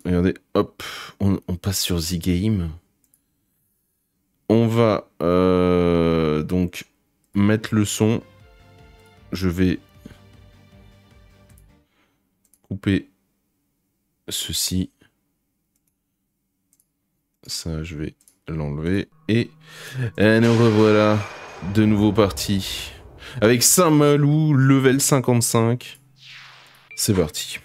regardez, hop, on passe sur The Game. On va donc mettre le son. Je vais couper ceci. Ça, je vais l'enlever. Et nous revoilà de nouveau parti. Avec Saint-Malo, level 55. C'est parti.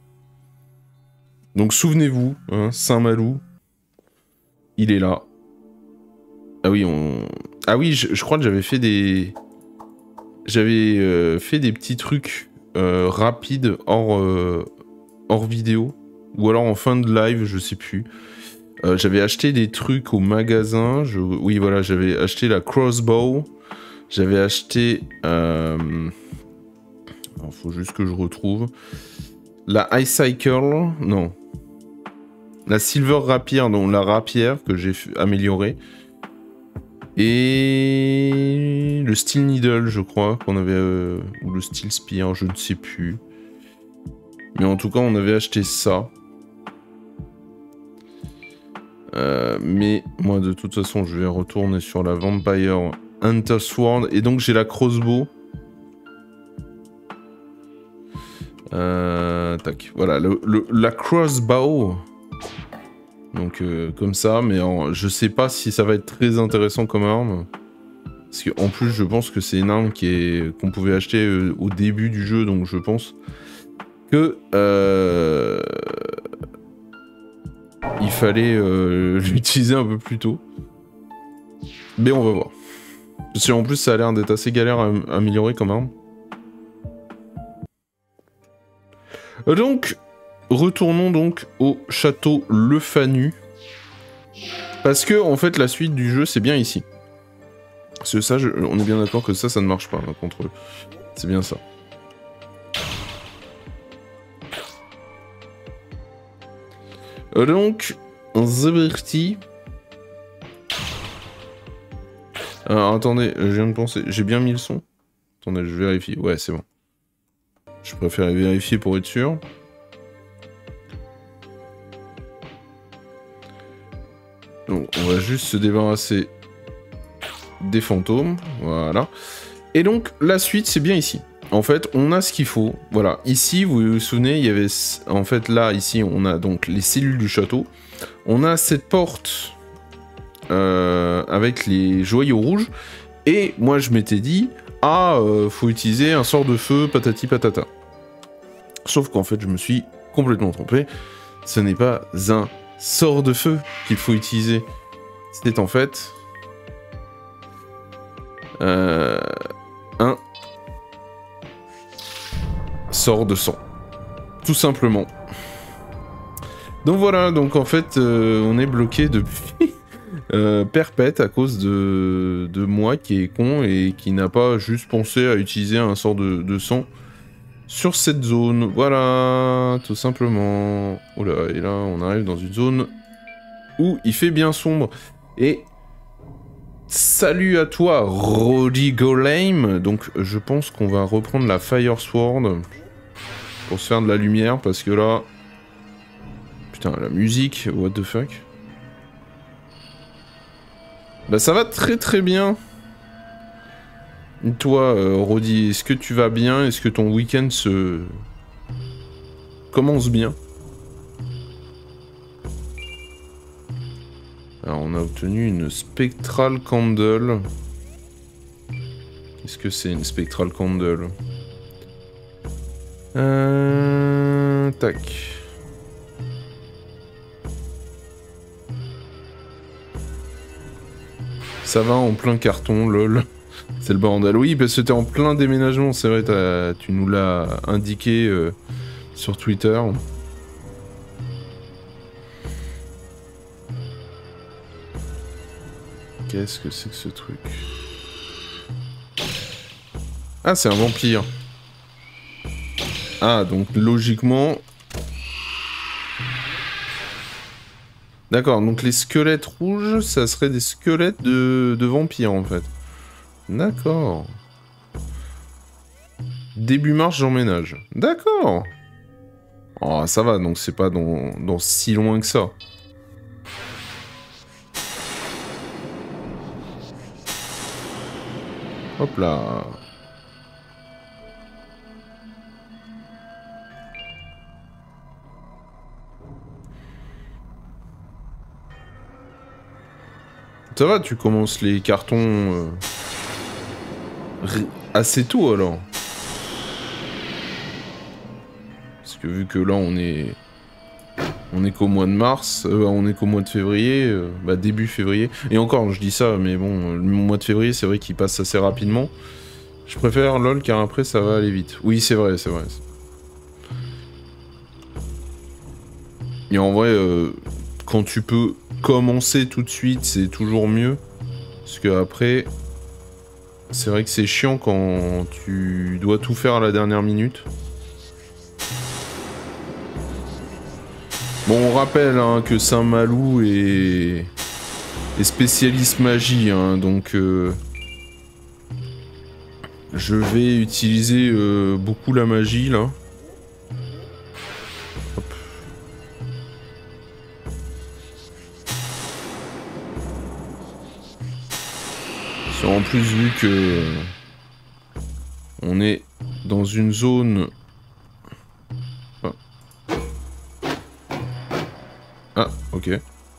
Donc souvenez-vous, hein, Saint-Malo, il est là. Ah oui, ah oui, je crois que j'avais fait des... J'avais fait des petits trucs rapides hors vidéo. Ou alors en fin de live, je sais plus. J'avais acheté des trucs au magasin. Oui, voilà, j'avais acheté la crossbow. J'avais acheté... Il faut juste que je retrouve. La Icycle. Non. La Silver Rapier, donc la rapière que j'ai améliorée. Et le Steel Needle, je crois, qu'on avait... ou le Steel Spear, je ne sais plus. Mais en tout cas, on avait acheté ça. Mais moi, de toute façon, je vais retourner sur la Vampire Hunter Sword. Et donc, j'ai la crossbow. Tac, voilà, la crossbow. Donc, comme ça, mais je sais pas si ça va être très intéressant comme arme. Parce qu'en plus, je pense que c'est une arme qu'on pouvait acheter au début du jeu, donc je pense que il fallait l'utiliser un peu plus tôt. Mais on va voir. Parce qu'en plus, ça a l'air d'être assez galère à améliorer comme arme. Donc, retournons donc au château Le Fanu. Parce que, en fait, la suite du jeu, c'est bien ici. Parce que ça, on est bien d'accord que ça ne marche pas, là, contre eux. C'est bien ça. Donc, c'est parti. Alors, attendez, je viens de penser... J'ai bien mis le son? Attendez, je vérifie. Ouais, c'est bon. Je préfère vérifier pour être sûr. Donc, on va juste se débarrasser des fantômes. Voilà. Et donc, la suite, c'est bien ici. En fait, on a ce qu'il faut. Voilà. Ici, vous vous souvenez, il y avait... En fait, là, ici, on a donc les cellules du château. On a cette porte avec les joyaux rouges. Et moi, je m'étais dit, faut utiliser un sort de feu, patati patata. Sauf qu'en fait, je me suis complètement trompé. Ce n'est pas un sort de feu qu'il faut utiliser. C'est en fait... un sort de sang. Tout simplement. Donc voilà, donc en fait, on est bloqué depuis perpète à cause de moi qui est con et qui n'a pas juste pensé à utiliser un sort de sang sur cette zone. Voilà, tout simplement. Oula, et là, on arrive dans une zone où il fait bien sombre. Et salut à toi, Roddy Golem. Donc, je pense qu'on va reprendre la Fire Sword pour se faire de la lumière, parce que là... Putain, la musique, what the fuck. Bah, ça va très très bien. Et toi, Roddy, est-ce que tu vas bien? Est-ce que ton week-end se... commence bien? Alors, on a obtenu une Spectral Candle. Qu'est-ce que c'est une Spectral Candle? Tac. Ça va en plein carton, lol. C'est le bordel. Oui, parce que t'es en plein déménagement, c'est vrai, tu nous l'as indiqué sur Twitter. Qu'est-ce que c'est que ce truc? Ah, c'est un vampire. Ah, donc logiquement... D'accord, donc les squelettes rouges, ça serait des squelettes de vampires, en fait. D'accord. Début mars, j'emménage. D'accord. Oh, ça va, donc c'est pas dans si loin que ça. Hop là. Ça va, tu commences les cartons assez tôt alors. Parce que vu que là on est qu'au mois de mars, on est qu'au mois de février, bah début février. Et encore, je dis ça, mais bon, le mois de février, c'est vrai qu'il passe assez rapidement. Je préfère LOL car après ça va aller vite. Oui, c'est vrai, c'est vrai. Et en vrai, quand tu peux commencer tout de suite, c'est toujours mieux. Parce que après, c'est vrai que c'est chiant quand tu dois tout faire à la dernière minute. Bon, on rappelle hein, que Saint-Malou est spécialiste magie, hein, donc je vais utiliser beaucoup la magie là. Hop. En plus, vu que on est dans une zone. Ah, ok.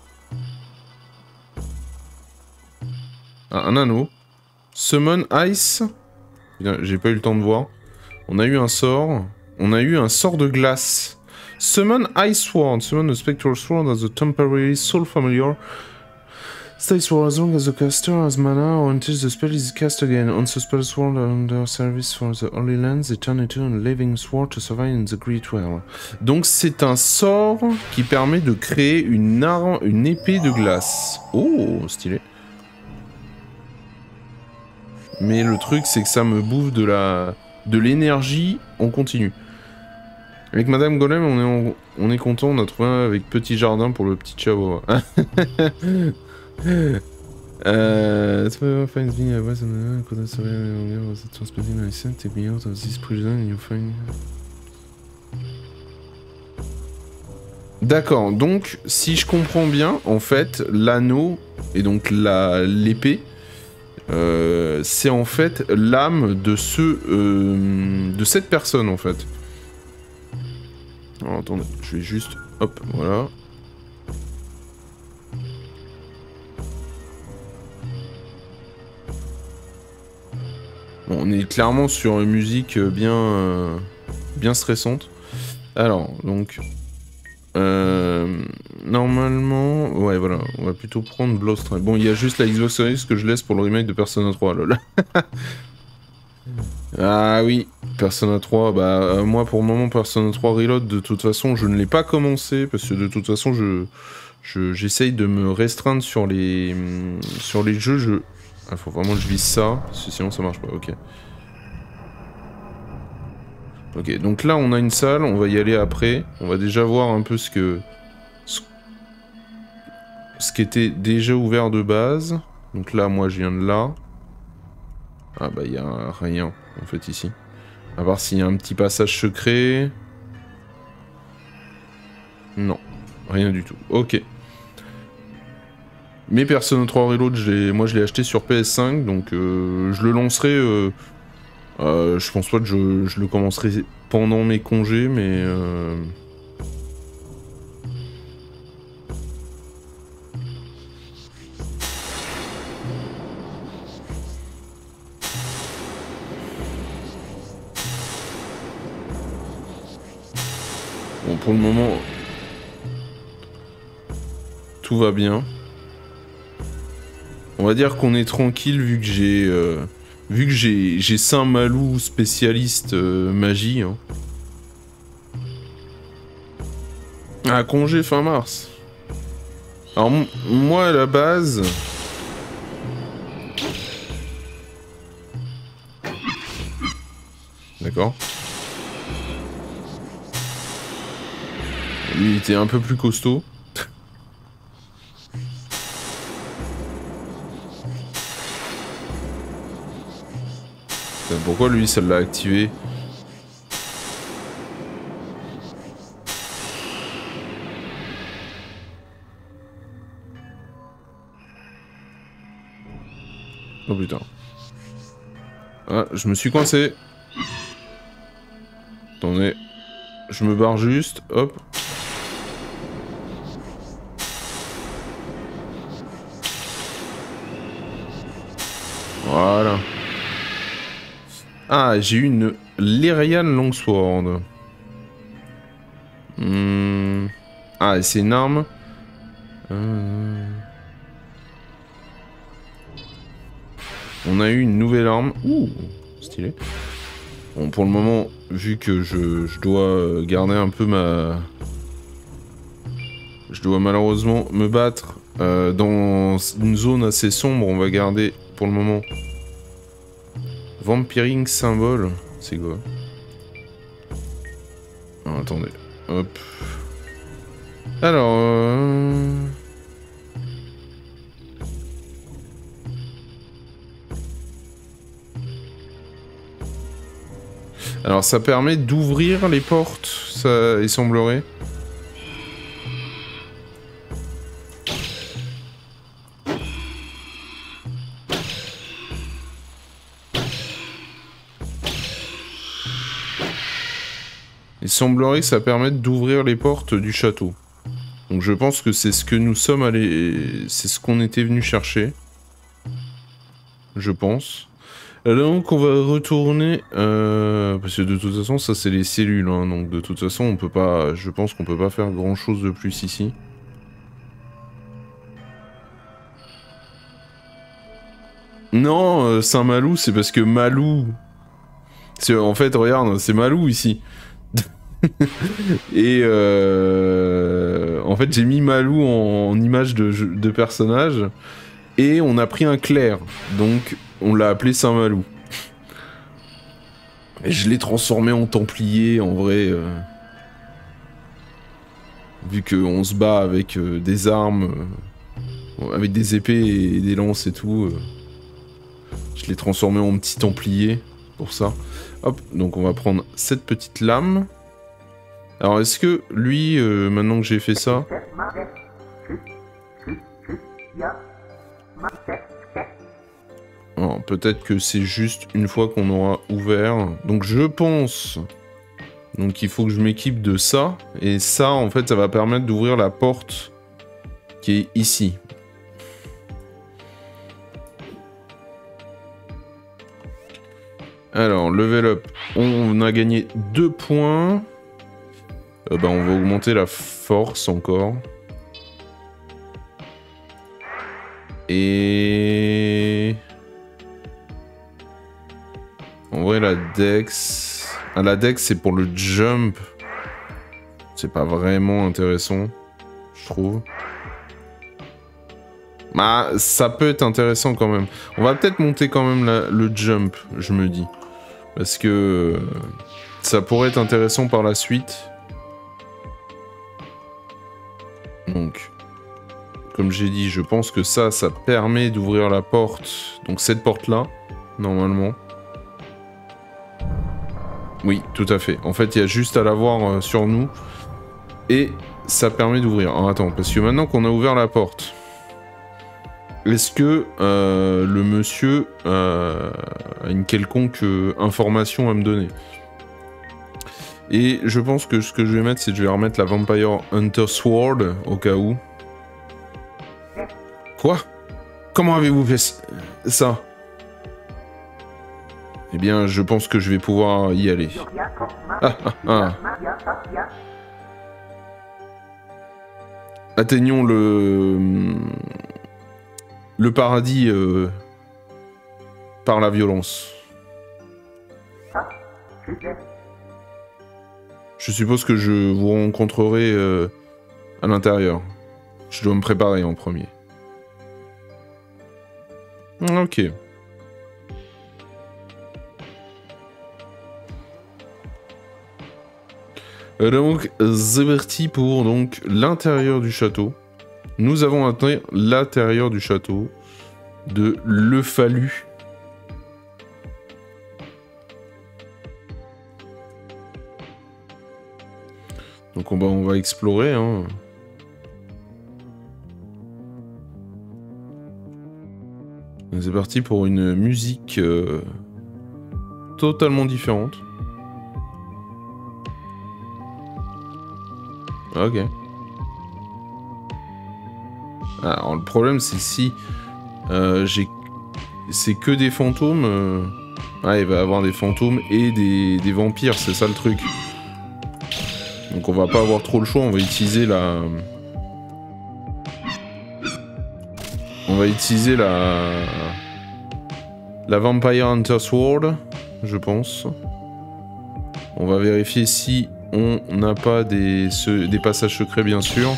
Ah, un anneau. Summon Ice. J'ai pas eu le temps de voir. On a eu un sort. On a eu un sort de glace. Summon Ice Sword. Summon a Spectral Sword as a temporary soul familiar. Stays for as long as the caster has mana or until the spell is cast again. Once the spell sword under service for the Holy Lands, they turn into a living sword to survive in the Great Well. Donc c'est un sort qui permet de créer une arme, une épée de glace. Oh, stylé. Mais le truc c'est que ça me bouffe de l'énergie en continu. Avec Madame Golem, on est content, on a trouvé un avec petit jardin pour le petit chavo. Finds me a voice and couldn't survive was transporting my son, take me out of this prison and you find. D'accord, donc si je comprends bien, en fait, l'anneau et donc l'épée, c'est en fait l'âme de de cette personne en fait. Alors attendez, je vais juste, hop, voilà. Bon, on est clairement sur une musique bien stressante. Alors, donc... normalement... Ouais, voilà. On va plutôt prendre Blowstrike. Bon, il y a juste la Xbox Series que je laisse pour le remake de Persona 3, lol. Ah oui, Persona 3. Bah, moi, pour le moment, Persona 3 Reload, de toute façon, je ne l'ai pas commencé. Parce que de toute façon, j'essaye de me restreindre sur les jeux. Ah, faut vraiment que je vise ça, parce que sinon ça marche pas, ok. Ok, donc là on a une salle, on va y aller après. On va déjà voir un peu ce qui était déjà ouvert de base. Donc là, moi je viens de là. Ah bah il y a rien en fait ici. À voir s'il y a un petit passage secret. Non, rien du tout, ok. Mais Persona 3 Reload, moi je l'ai acheté sur PS5, donc je le lancerai. Je pense pas que je le commencerai pendant mes congés, mais. Bon, pour le moment, tout va bien. On va dire qu'on est tranquille vu que j'ai Saint-Malou spécialiste magie. Hein. Ah, congé fin mars. Alors moi à la base... D'accord. Lui il était un peu plus costaud. Pourquoi lui ça l'a activé? Oh putain. Ah, je me suis coincé. Attendez. Je me barre juste. Hop. Voilà. Ah, j'ai eu une Lyrian Longsword. Ah, c'est une arme. On a eu une nouvelle arme. Ouh, stylé. Bon, pour le moment, vu que je dois garder un peu ma... Je dois malheureusement me battre dans une zone assez sombre, on va garder pour le moment... Vampiring Symbol. C'est quoi? Oh, attendez. Hop. Alors... Alors ça permet d'ouvrir les portes, ça il semblerait. Il semblerait que ça permette d'ouvrir les portes du château. Donc je pense que c'est ce que nous sommes allés... C'est ce qu'on était venu chercher. Je pense. Donc on va retourner... parce que de toute façon ça c'est les cellules. Hein, donc de toute façon on peut pas... Je pense qu'on peut pas faire grand chose de plus ici. Non, Saint-Malou c'est parce que Malou... En fait regarde, c'est Malou ici. Et en fait j'ai mis Malou en image de personnage. Et on a pris un clerc. Donc on l'a appelé Saint-Malou. Et je l'ai transformé en templier en vrai. Vu qu'on se bat avec des armes. Avec des épées et des lances et tout. Je l'ai transformé en petit templier. Pour ça. Hop, donc on va prendre cette petite lame. Alors est-ce que lui, maintenant que j'ai fait ça... Oh, peut-être que c'est juste une fois qu'on aura ouvert. Donc je pense... Donc il faut que je m'équipe de ça. Et ça, en fait, ça va permettre d'ouvrir la porte qui est ici. Alors, level up. On a gagné 2 points. On va augmenter la force encore. Et... En vrai, la dex... Ah, la dex, c'est pour le jump. C'est pas vraiment intéressant, je trouve. Bah, ça peut être intéressant quand même. On va peut-être monter quand même le jump, je me dis. Parce que... ça pourrait être intéressant par la suite. Donc... Comme j'ai dit, je pense que ça permet d'ouvrir la porte. Donc cette porte-là, normalement. Oui, tout à fait. En fait, il y a juste à l'avoir sur nous. Et ça permet d'ouvrir. Alors attends, parce que maintenant qu'on a ouvert la porte, est-ce que le monsieur a une quelconque information à me donner? Et je pense que ce que je vais mettre, c'est que je vais remettre la Vampire Hunter Sword, au cas où. Quoi? Comment avez-vous fait ça? Eh bien, je pense que je vais pouvoir y aller. Ah, ah, ah. Atteignons le paradis par la violence. Je suppose que je vous rencontrerai à l'intérieur. Je dois me préparer en premier. Ok. Donc, c'est parti pour donc l'intérieur du château. Nous avons atteint l'intérieur du château de Le Fallu. Donc on va explorer, hein. C'est parti pour une musique totalement différente. Ok. Alors le problème c'est si c'est que des fantômes. Ah, il va y avoir des fantômes et des vampires, c'est ça le truc. Donc on va pas avoir trop le choix, on va utiliser la... On va utiliser la Vampire Hunter Sword, je pense. On va vérifier si on n'a pas des passages secrets, bien sûr.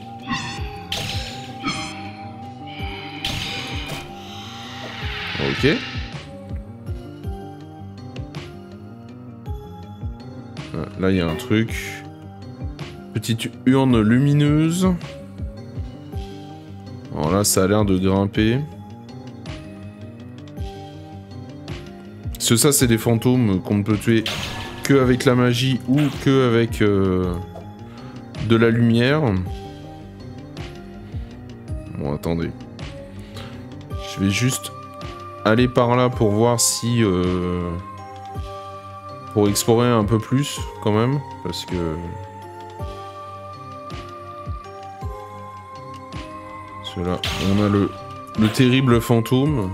Ok. Là, il y a un truc. Petite urne lumineuse. Alors là, ça a l'air de grimper. Ça, c'est des fantômes qu'on ne peut tuer que avec la magie ou que avec de la lumière. Bon, attendez. Je vais juste aller par là pour voir si... pour explorer un peu plus, quand même, parce que... Là, on a le terrible fantôme.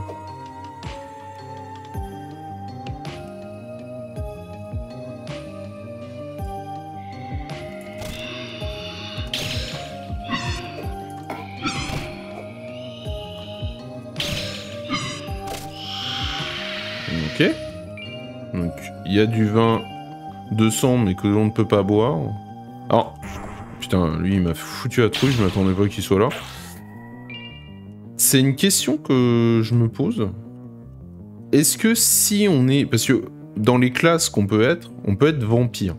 Ok. Donc, il y a du vin de sang, mais que l'on ne peut pas boire. Alors, putain, lui, il m'a foutu la trouille, je m'attendais pas qu'il soit là. C'est une question que je me pose. Est-ce que si on est... Parce que dans les classes qu'on peut être, on peut être vampire.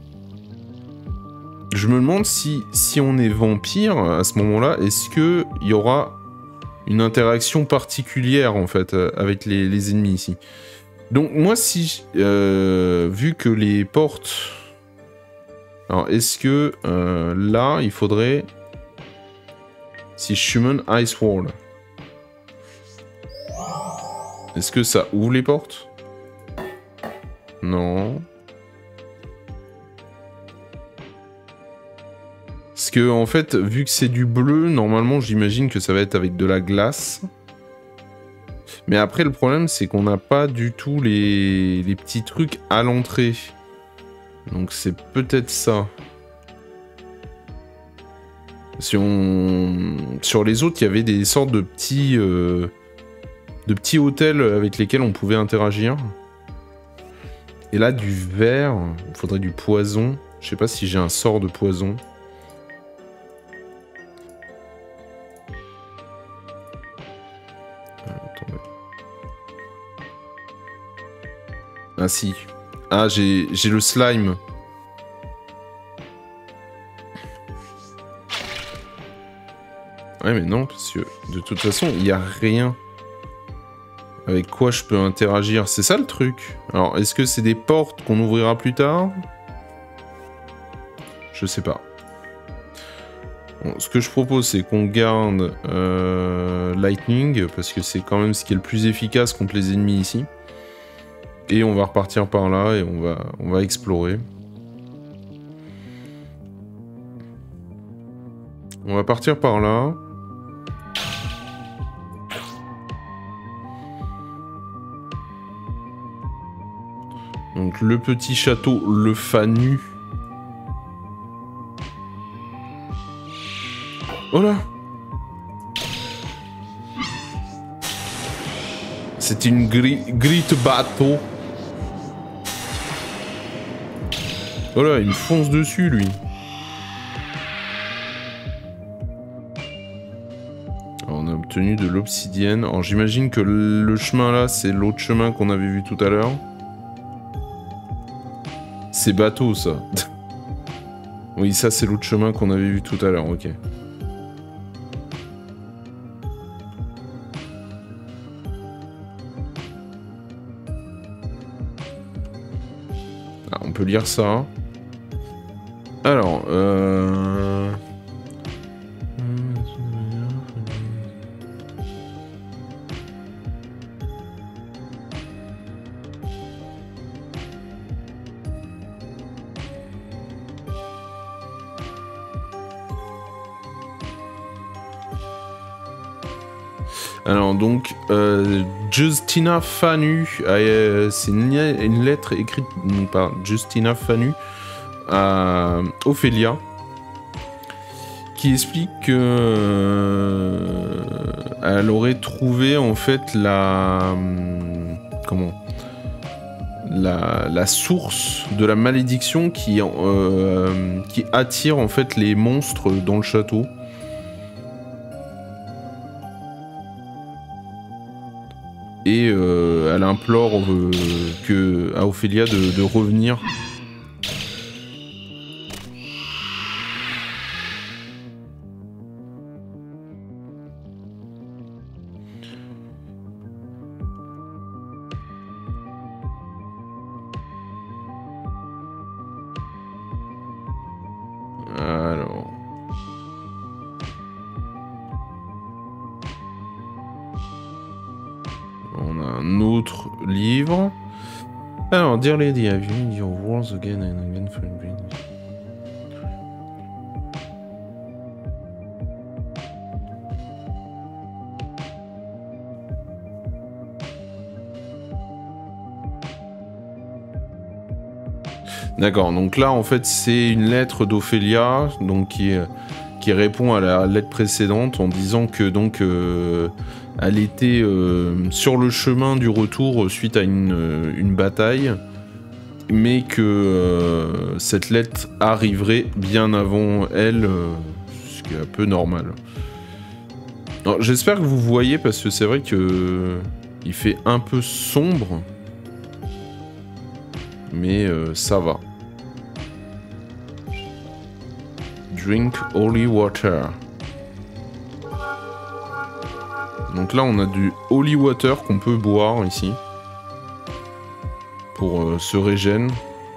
Je me demande si on est vampire, à ce moment-là, est-ce qu'il y aura une interaction particulière, en fait, avec les ennemis ici. Donc moi, si... vu que les portes... Alors, est-ce que là, il faudrait... Si je summon Ice Wall... Est-ce que ça ouvre les portes? Non. Parce que, en fait, vu que c'est du bleu, normalement, j'imagine que ça va être avec de la glace. Mais après, le problème, c'est qu'on n'a pas du tout les petits trucs à l'entrée. Donc, c'est peut-être ça. Si on... Sur les autres, il y avait des sortes de petits hôtels avec lesquels on pouvait interagir. Et là, du verre, il faudrait du poison. Je sais pas si j'ai un sort de poison. Attendez. Ah si. Ah, j'ai le slime. Ouais, mais non, parce que de toute façon, il n'y a rien avec quoi je peux interagir. C'est ça le truc. Alors, est-ce que c'est des portes qu'on ouvrira plus tard? Je sais pas. Bon, ce que je propose, c'est qu'on garde Lightning, parce que c'est quand même ce qui est le plus efficace contre les ennemis ici. Et on va repartir par là, et on va explorer. On va partir par là. Donc le petit château Le Fanu. Oh là! C'est une grite bateau. Oh là, il me fonce dessus, lui. Alors, on a obtenu de l'obsidienne. Alors j'imagine que le chemin là, c'est l'autre chemin qu'on avait vu tout à l'heure. C'est bateau, ça. Oui, ça, c'est l'autre chemin qu'on avait vu tout à l'heure, ok. Ah, on peut lire ça. Alors, Alors donc, Justina Fanu, c'est une lettre écrite par Justina Fanu à Ophélia, qui explique que elle aurait trouvé en fait la source de la malédiction qui attire en fait les monstres dans le château. Et elle implore à Ophélia de revenir. Alors... On a un autre livre. Alors, Dear Lady, have you read your words again and again for reading? D'accord, donc là en fait c'est une lettre d'Ophélia, donc qui répond à la lettre précédente en disant que donc elle était sur le chemin du retour suite à une bataille, mais que cette lettre arriverait bien avant elle, ce qui est un peu normal. J'espère que vous voyez, parce que c'est vrai que il fait un peu sombre, mais ça va. Drink holy water. Donc là, on a du holy water qu'on peut boire ici. Pour se régénérer.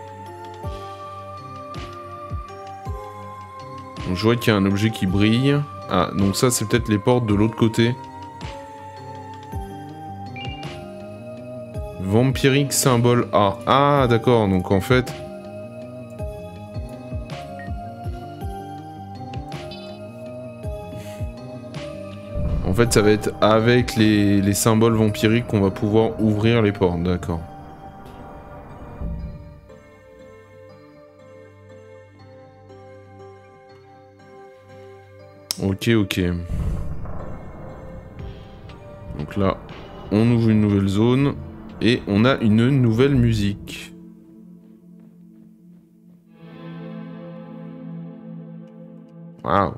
Donc je vois qu'il y a un objet qui brille. Ah, donc ça, c'est peut-être les portes de l'autre côté. Vampirique symbole A. Ah, d'accord, donc en fait... En fait, ça va être avec les symboles vampiriques qu'on va pouvoir ouvrir les portes, d'accord. Ok, ok. Donc là, on ouvre une nouvelle zone et on a une nouvelle musique. Waouh.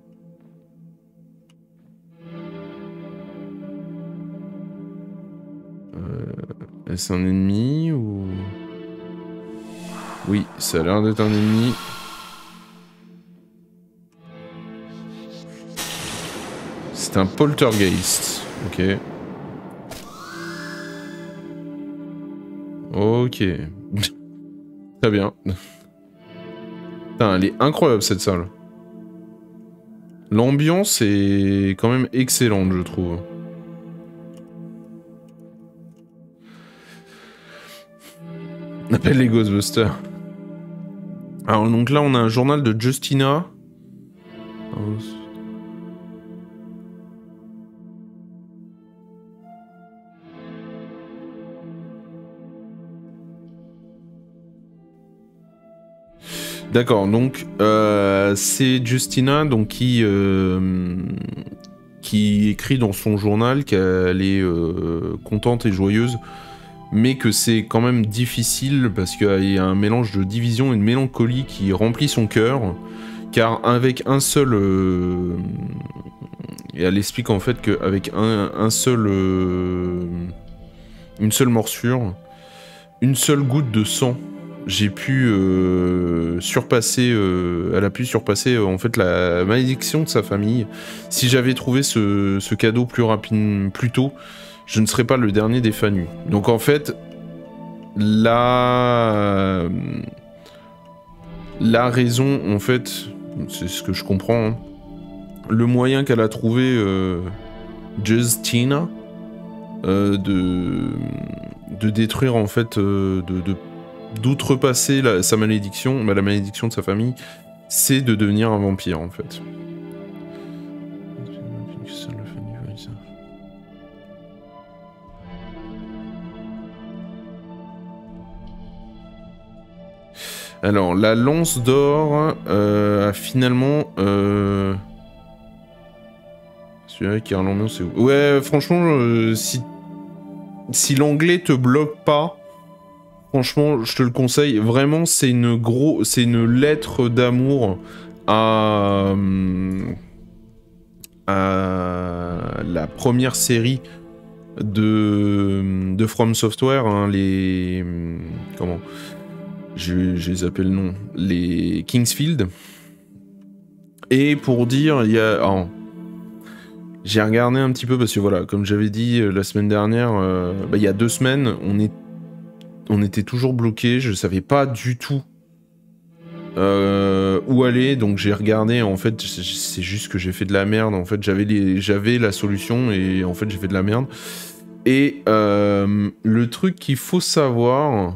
Est-ce un ennemi ou... Oui, ça a l'air d'être un ennemi. C'est un poltergeist. Ok. Ok. Très bien. Putain, elle est incroyable cette salle. L'ambiance est quand même excellente, je trouve. On appelle les Ghostbusters. Alors donc là on a un journal de Justina. D'accord, donc c'est Justina donc qui écrit dans son journal qu'elle est contente et joyeuse, mais que c'est quand même difficile parce qu'il y a un mélange de division et de mélancolie qui remplit son cœur, car avec un seul... et elle explique en fait qu'avec une seule morsure, une seule goutte de sang, j'ai pu surpasser... elle a pu surpasser en fait la malédiction de sa famille. Si j'avais trouvé ce cadeau plus tôt, je ne serais pas le dernier des Fanus. Donc en fait, la raison, en fait, c'est ce que je comprends, hein. Le moyen qu'elle a trouvé, Justina, de détruire en fait, d'outrepasser sa malédiction, la malédiction de sa famille, c'est de devenir un vampire en fait. Alors, la lance d'or a finalement... Celui-là qui a l'ambiance, c'est où? Ouais, franchement, si l'anglais te bloque pas, franchement, je te le conseille. Vraiment, c'est une lettre d'amour à la première série de From Software, hein, les... Comment? J'ai zappé le nom. Les Kingsfield. Et pour dire, il y a... Oh, j'ai regardé un petit peu parce que voilà, comme j'avais dit la semaine dernière, il y a 2 semaines, on était toujours bloqué. Je savais pas du tout où aller, donc j'ai regardé. En fait, c'est juste que j'ai fait de la merde. En fait, j'avais la solution et en fait j'ai fait de la merde. Et le truc qu'il faut savoir,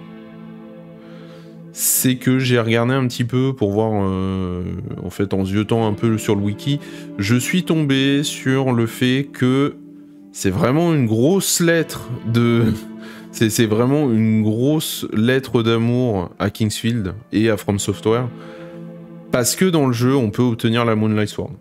c'est que j'ai regardé un petit peu pour voir, en fait, en ziotant un peu sur le wiki, je suis tombé sur le fait que c'est vraiment une grosse lettre de... c'est vraiment une grosse lettre d'amour à Kingsfield et à From Software, parce que dans le jeu, on peut obtenir la Moonlight Sword.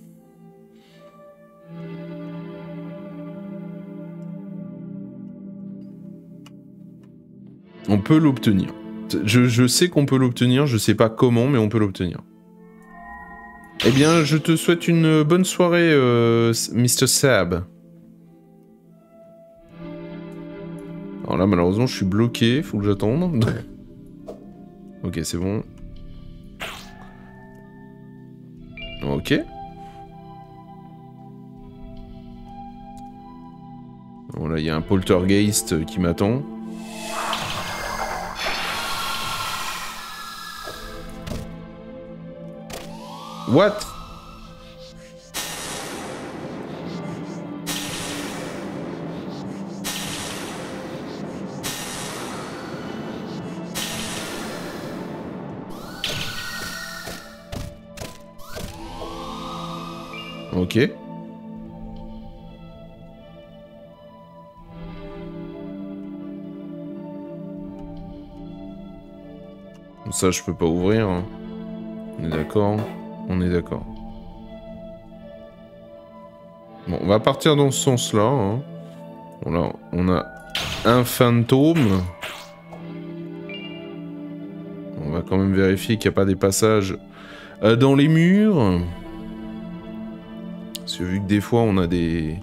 On peut l'obtenir. Je sais qu'on peut l'obtenir, je sais pas comment, mais on peut l'obtenir. Eh bien, je te souhaite une bonne soirée, Mr. Sab. Alors là, malheureusement, je suis bloqué, faut que j'attende. Ok, c'est bon. Ok. Bon, là, il y a un poltergeist qui m'attend. What? Ok. Ça, je peux pas ouvrir. Hein. On est d'accord. On est d'accord. Bon, on va partir dans ce sens-là. Hein. Bon, là, on a un fantôme. On va quand même vérifier qu'il n'y a pas des passages dans les murs. Parce que vu que des fois, on a des...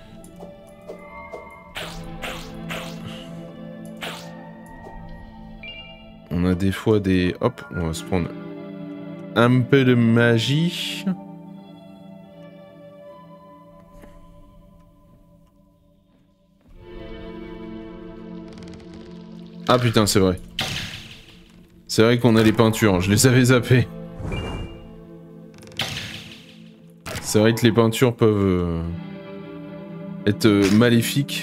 On a des fois des... Hop, on va se prendre un peu de magie. Ah putain, c'est vrai. C'est vrai qu'on a les peintures, je les avais zappées. C'est vrai que les peintures peuvent être maléfiques.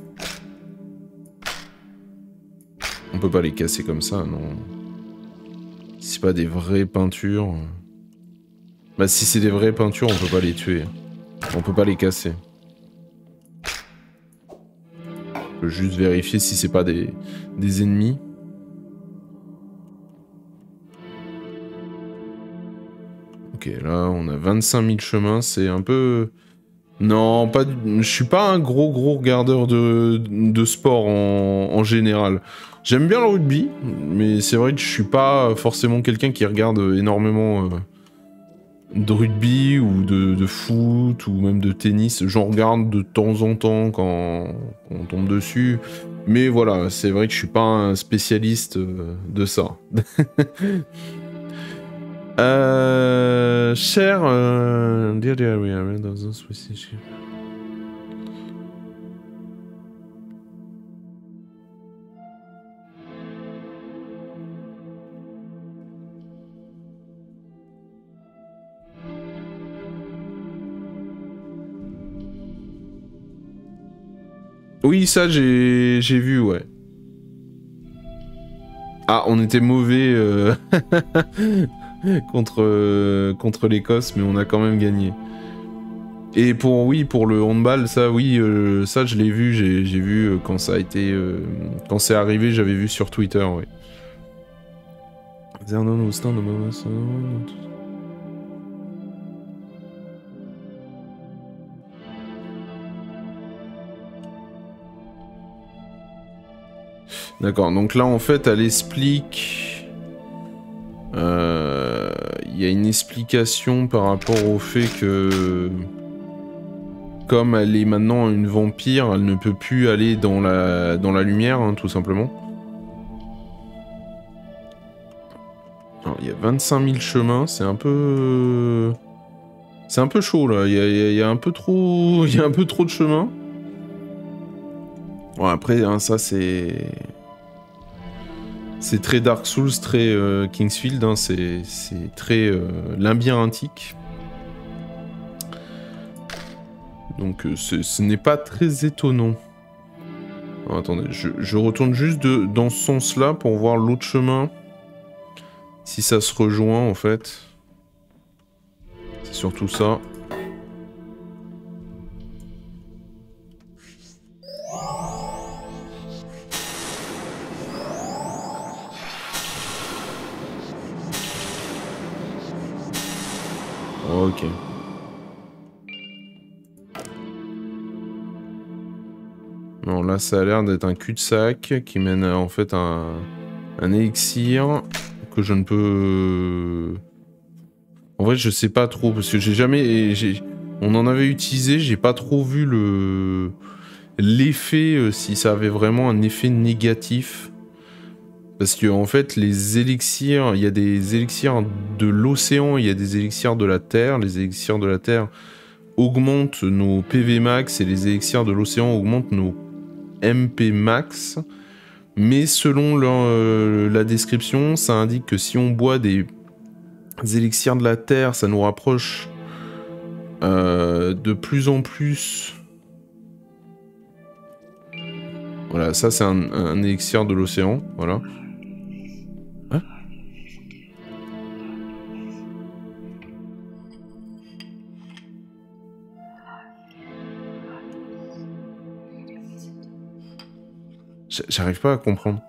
On peut pas les casser comme ça, non. Si c'est pas des vraies peintures... Bah si c'est des vraies peintures, on peut pas les tuer. On peut pas les casser. Je peux juste vérifier si c'est pas des ennemis. Ok, là on a 25 000 chemins, c'est un peu... Non, pas je suis pas un gros regardeur de sport en général. J'aime bien le rugby, mais c'est vrai que je suis pas forcément quelqu'un qui regarde énormément de rugby ou de foot ou même de tennis. J'en regarde de temps en temps quand on tombe dessus. Mais voilà, c'est vrai que je suis pas un spécialiste de ça. Cher, oui, ça j'ai vu, ouais. Ah, on était mauvais contre l'Écosse, mais on a quand même gagné. Et pour le handball, ça oui, ça je l'ai vu, j'ai vu quand ça a été quand c'est arrivé, j'avais vu sur Twitter, ouais. Zernon au stand de Momo. D'accord, donc là en fait elle explique... Il y a une explication par rapport au fait que... Comme elle est maintenant une vampire, elle ne peut plus aller dans la lumière, hein, tout simplement. Alors, il y a 25 000 chemins, c'est un peu... C'est un peu chaud là, il y a un peu trop... Il y a un peu trop de chemins. Bon après, hein, ça c'est... C'est très Dark Souls, très Kingsfield, hein, c'est très labyrinthique. Donc ce n'est pas très étonnant. Alors, attendez, je retourne juste dans ce sens-là pour voir l'autre chemin. Si ça se rejoint en fait. C'est surtout ça. Ok. Non, là ça a l'air d'être un cul-de-sac qui mène à, en fait un élixir que je ne peux... En vrai je sais pas trop parce que j'ai jamais... On en avait utilisé, j'ai pas trop vu l'effet, si ça avait vraiment un effet négatif. Parce que en fait les élixirs, il y a des élixirs de l'océan, il y a des élixirs de la terre. Les élixirs de la terre augmentent nos PV max et les élixirs de l'océan augmentent nos MP max. Mais selon la description, ça indique que si on boit des élixirs de la terre, ça nous rapproche de plus en plus. Voilà, ça c'est un élixir de l'océan, voilà. Hein? J'arrive pas à comprendre.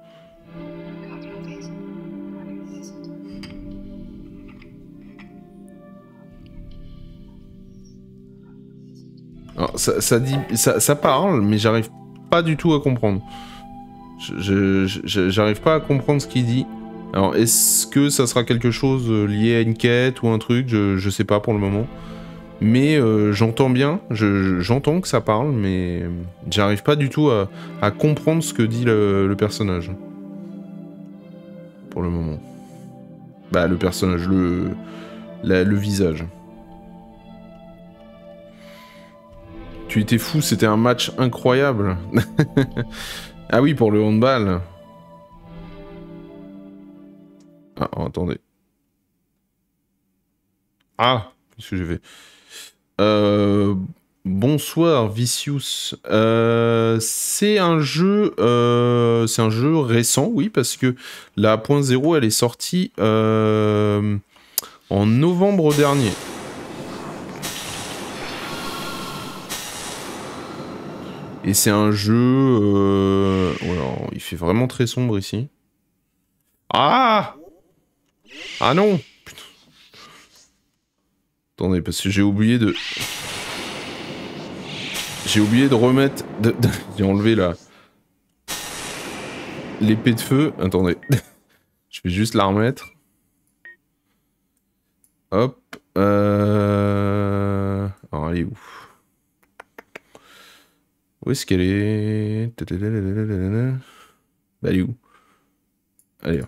Alors, ça parle, mais j'arrive pas du tout à comprendre. J'arrive pas à comprendre ce qu'il dit. Alors, est-ce que ça sera quelque chose lié à une quête ou un truc? Je sais pas pour le moment. Mais j'entends bien, j'entends que ça parle, mais j'arrive pas du tout à comprendre ce que dit le personnage. Pour le moment. Bah, le personnage, le visage. Tu étais fou, c'était un match incroyable. Ah oui, pour le handball. Ah, oh, attendez. Ah, qu'est-ce que j'ai fait? Bonsoir, Vicious. C'est un jeu récent, oui, parce que la 1.0, elle est sortie en novembre dernier. Et c'est un jeu... Oh là, il fait vraiment très sombre ici. Ah! Ah non! Putain. Attendez, parce que j'ai oublié de... J'ai oublié de remettre... J'ai enlevé la... l'épée de feu. Attendez. Je vais juste la remettre. Hop. Alors, elle est où? Où est-ce qu'elle est? Bah, elle est où? Allez.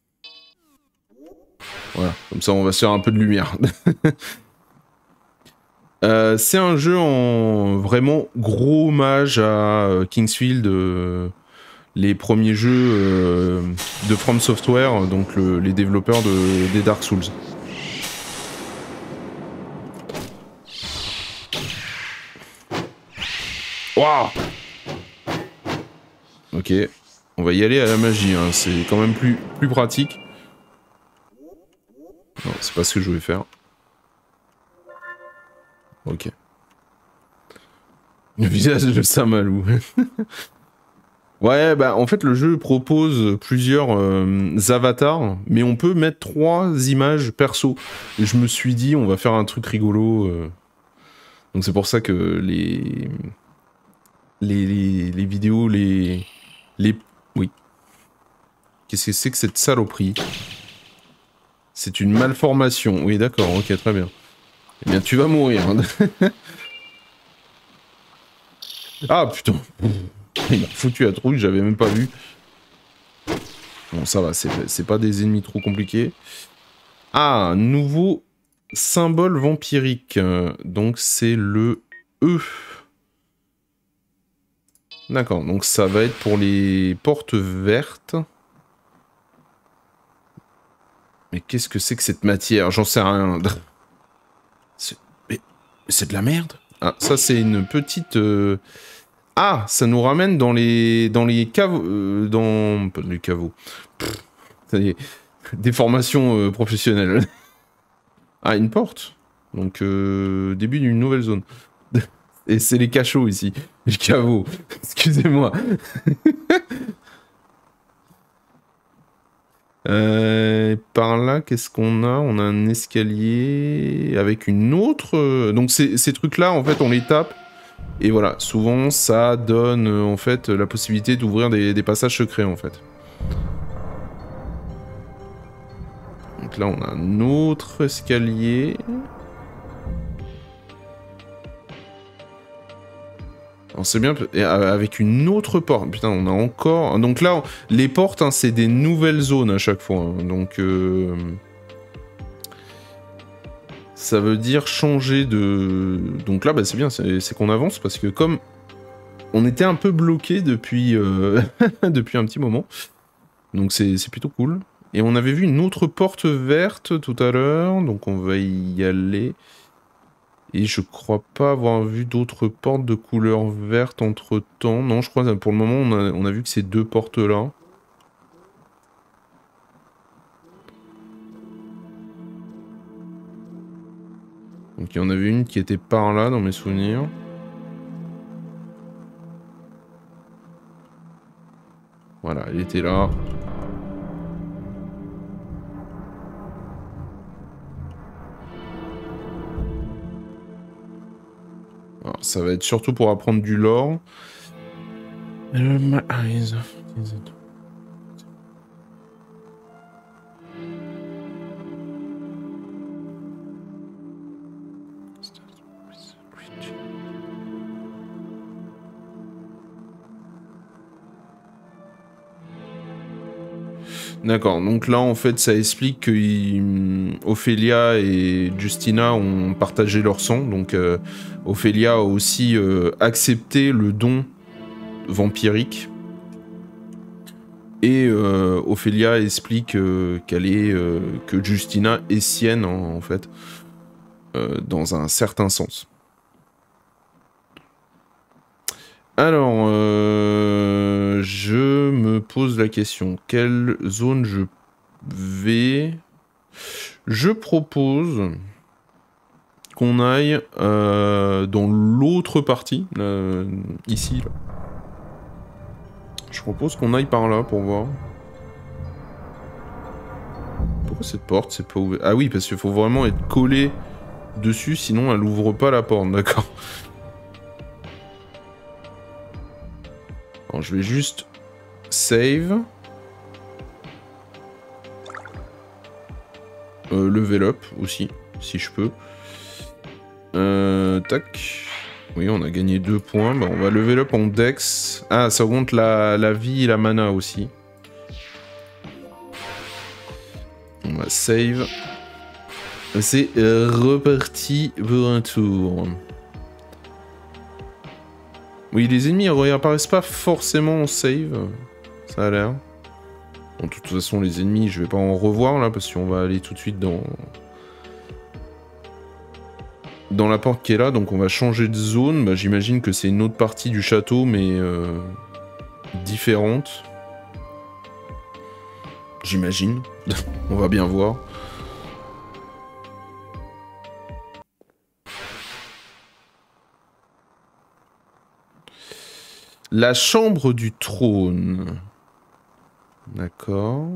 Voilà. Comme ça, on va se faire un peu de lumière. C'est un jeu en vraiment gros hommage à Kingsfield, les premiers jeux de From Software, donc les développeurs des Dark Souls. Waouh! Ok, on va y aller à la magie, hein. C'est quand même plus pratique. Non, c'est pas ce que je voulais faire. Ok. Le visage de Samalou. Ouais, bah en fait le jeu propose plusieurs avatars, mais on peut mettre 3 images perso. Et je me suis dit, on va faire un truc rigolo. Donc c'est pour ça que les vidéos, les... Oui. Qu'est-ce que c'est que cette saloperie? C'est une malformation. Oui, d'accord, ok, très bien. Eh bien, tu vas mourir. Ah, putain. Il m'a foutu la trouille, j'avais même pas vu. Bon, ça va, c'est pas des ennemis trop compliqués. Ah, nouveau symbole vampirique. Donc, c'est le E. D'accord, donc ça va être pour les portes vertes. Mais qu'est-ce que c'est que cette matière? J'en sais rien. Mais c'est de la merde. Ah, ça c'est une petite... Ah, ça nous ramène dans les caveaux... Pas les caveaux. Ça y est. Des formations professionnelles. Ah, une porte. Donc, début d'une nouvelle zone. Et c'est les cachots ici. Les caveaux. Excusez-moi. Par là, qu'est-ce qu'on a? On a un escalier avec une autre... Donc ces trucs-là, en fait, on les tape. Et voilà, souvent, ça donne, en fait, la possibilité d'ouvrir des passages secrets, en fait. Donc là, on a un autre escalier. Alors c'est bien, avec une autre porte. Putain, on a encore... Donc là, les portes, hein, c'est des nouvelles zones à chaque fois. Hein. Donc... Ça veut dire changer de... Donc là, bah, c'est bien, c'est qu'on avance, parce que comme on était un peu bloqué depuis, depuis un petit moment, donc c'est plutôt cool. Et on avait vu une autre porte verte tout à l'heure, donc on va y aller. Et je crois pas avoir vu d'autres portes de couleur verte entre-temps. Non, je crois que pour le moment, on a vu que ces 2 portes-là. Donc il y en avait une qui était par là, dans mes souvenirs. Voilà, elle était là. Alors, ça va être surtout pour apprendre du lore. D'accord, donc là en fait ça explique que Ophélia et Justina ont partagé leur sang, donc Ophélia a aussi accepté le don vampirique. Et Ophélia explique qu'elle est que Justina est sienne en fait, dans un certain sens. Alors, je me pose la question, quelle zone je vais... Je propose qu'on aille dans l'autre partie, ici. Là. Je propose qu'on aille par là pour voir. Pourquoi cette porte c'est pas ouvert? Ah oui, parce qu'il faut vraiment être collé dessus, sinon elle ouvre pas la porte, d'accord. Alors je vais juste save. Level up aussi, si je peux. Tac. Oui, on a gagné 2 points. Bah, on va level up en dex. Ah, ça augmente la vie et la mana aussi. On va save. C'est reparti pour un tour. Oui, les ennemis ils réapparaissent pas forcément en save. Ça a l'air. Bon, de toute façon, les ennemis, je vais pas en revoir là, parce qu'on va aller tout de suite dans la porte qui est là. Donc on va changer de zone. Bah, j'imagine que c'est une autre partie du château, mais différente. J'imagine. On va bien voir. La chambre du trône. D'accord.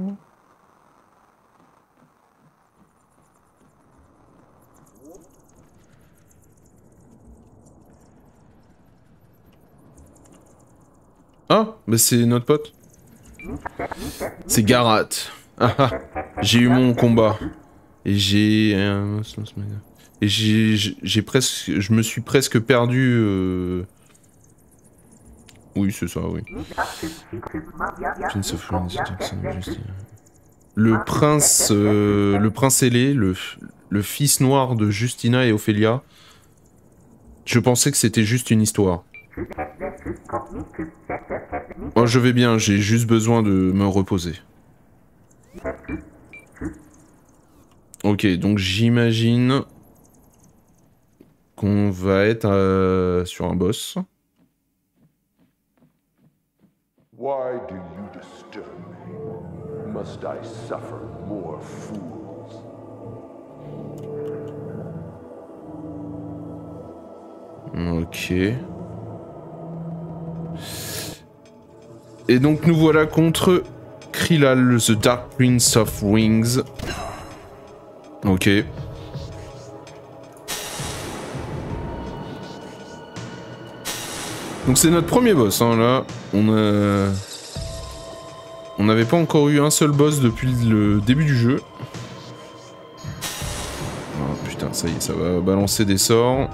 Ah, mais c'est notre pote. C'est Garat. Ah ah. J'ai eu mon combat. Et j'ai... Et j'ai presque... Je me suis presque perdu... Oui, c'est ça, oui. Le prince ailé, le fils noir de Justina et Ophélia. Je pensais que c'était juste une histoire. Oh, je vais bien, j'ai juste besoin de me reposer. Ok, donc j'imagine qu'on va être sur un boss. Why do you disturb me? Must I suffer more fools? Ok. Et donc nous voilà contre Krillal, the Dark Prince of Wings. Ok. Donc c'est notre premier boss, hein, là. On n'avait pas encore eu un seul boss depuis le début du jeu. Oh putain, ça y est, ça va balancer des sorts.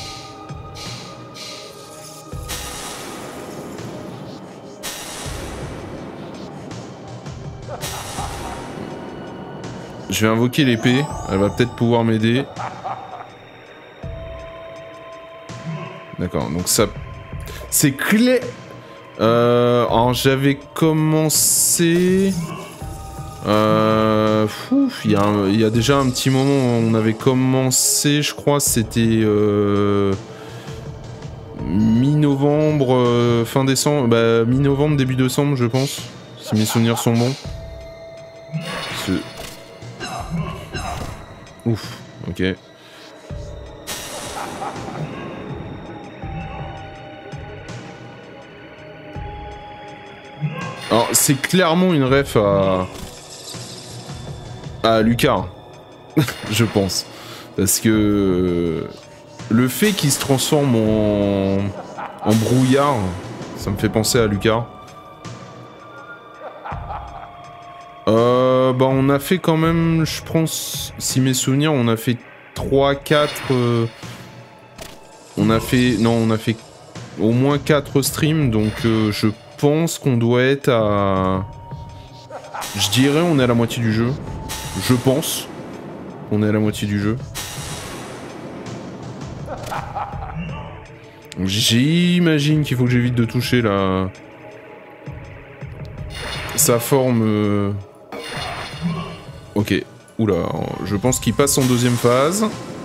Je vais invoquer l'épée, elle va peut-être pouvoir m'aider. D'accord, donc ça... C'est clair. Alors j'avais commencé... il y a déjà un petit moment où on avait commencé, je crois, c'était... mi-novembre, fin décembre... Bah, mi-novembre, début décembre, je pense. Si mes souvenirs sont bons. Ouf, ok. Alors, c'est clairement une ref à Lucas, je pense. Parce que le fait qu'il se transforme en brouillard, ça me fait penser à Lucas. Bah on a fait quand même, je pense, si mes souvenirs, on a fait 3-4... on a fait au moins 4 streams, donc je pense qu'on doit être à... Je dirais on est à la moitié du jeu. Je pense qu'on est à la moitié du jeu. J'imagine qu'il faut que j'évite de toucher sa forme... Ok. Oula, je pense qu'il passe en deuxième phase.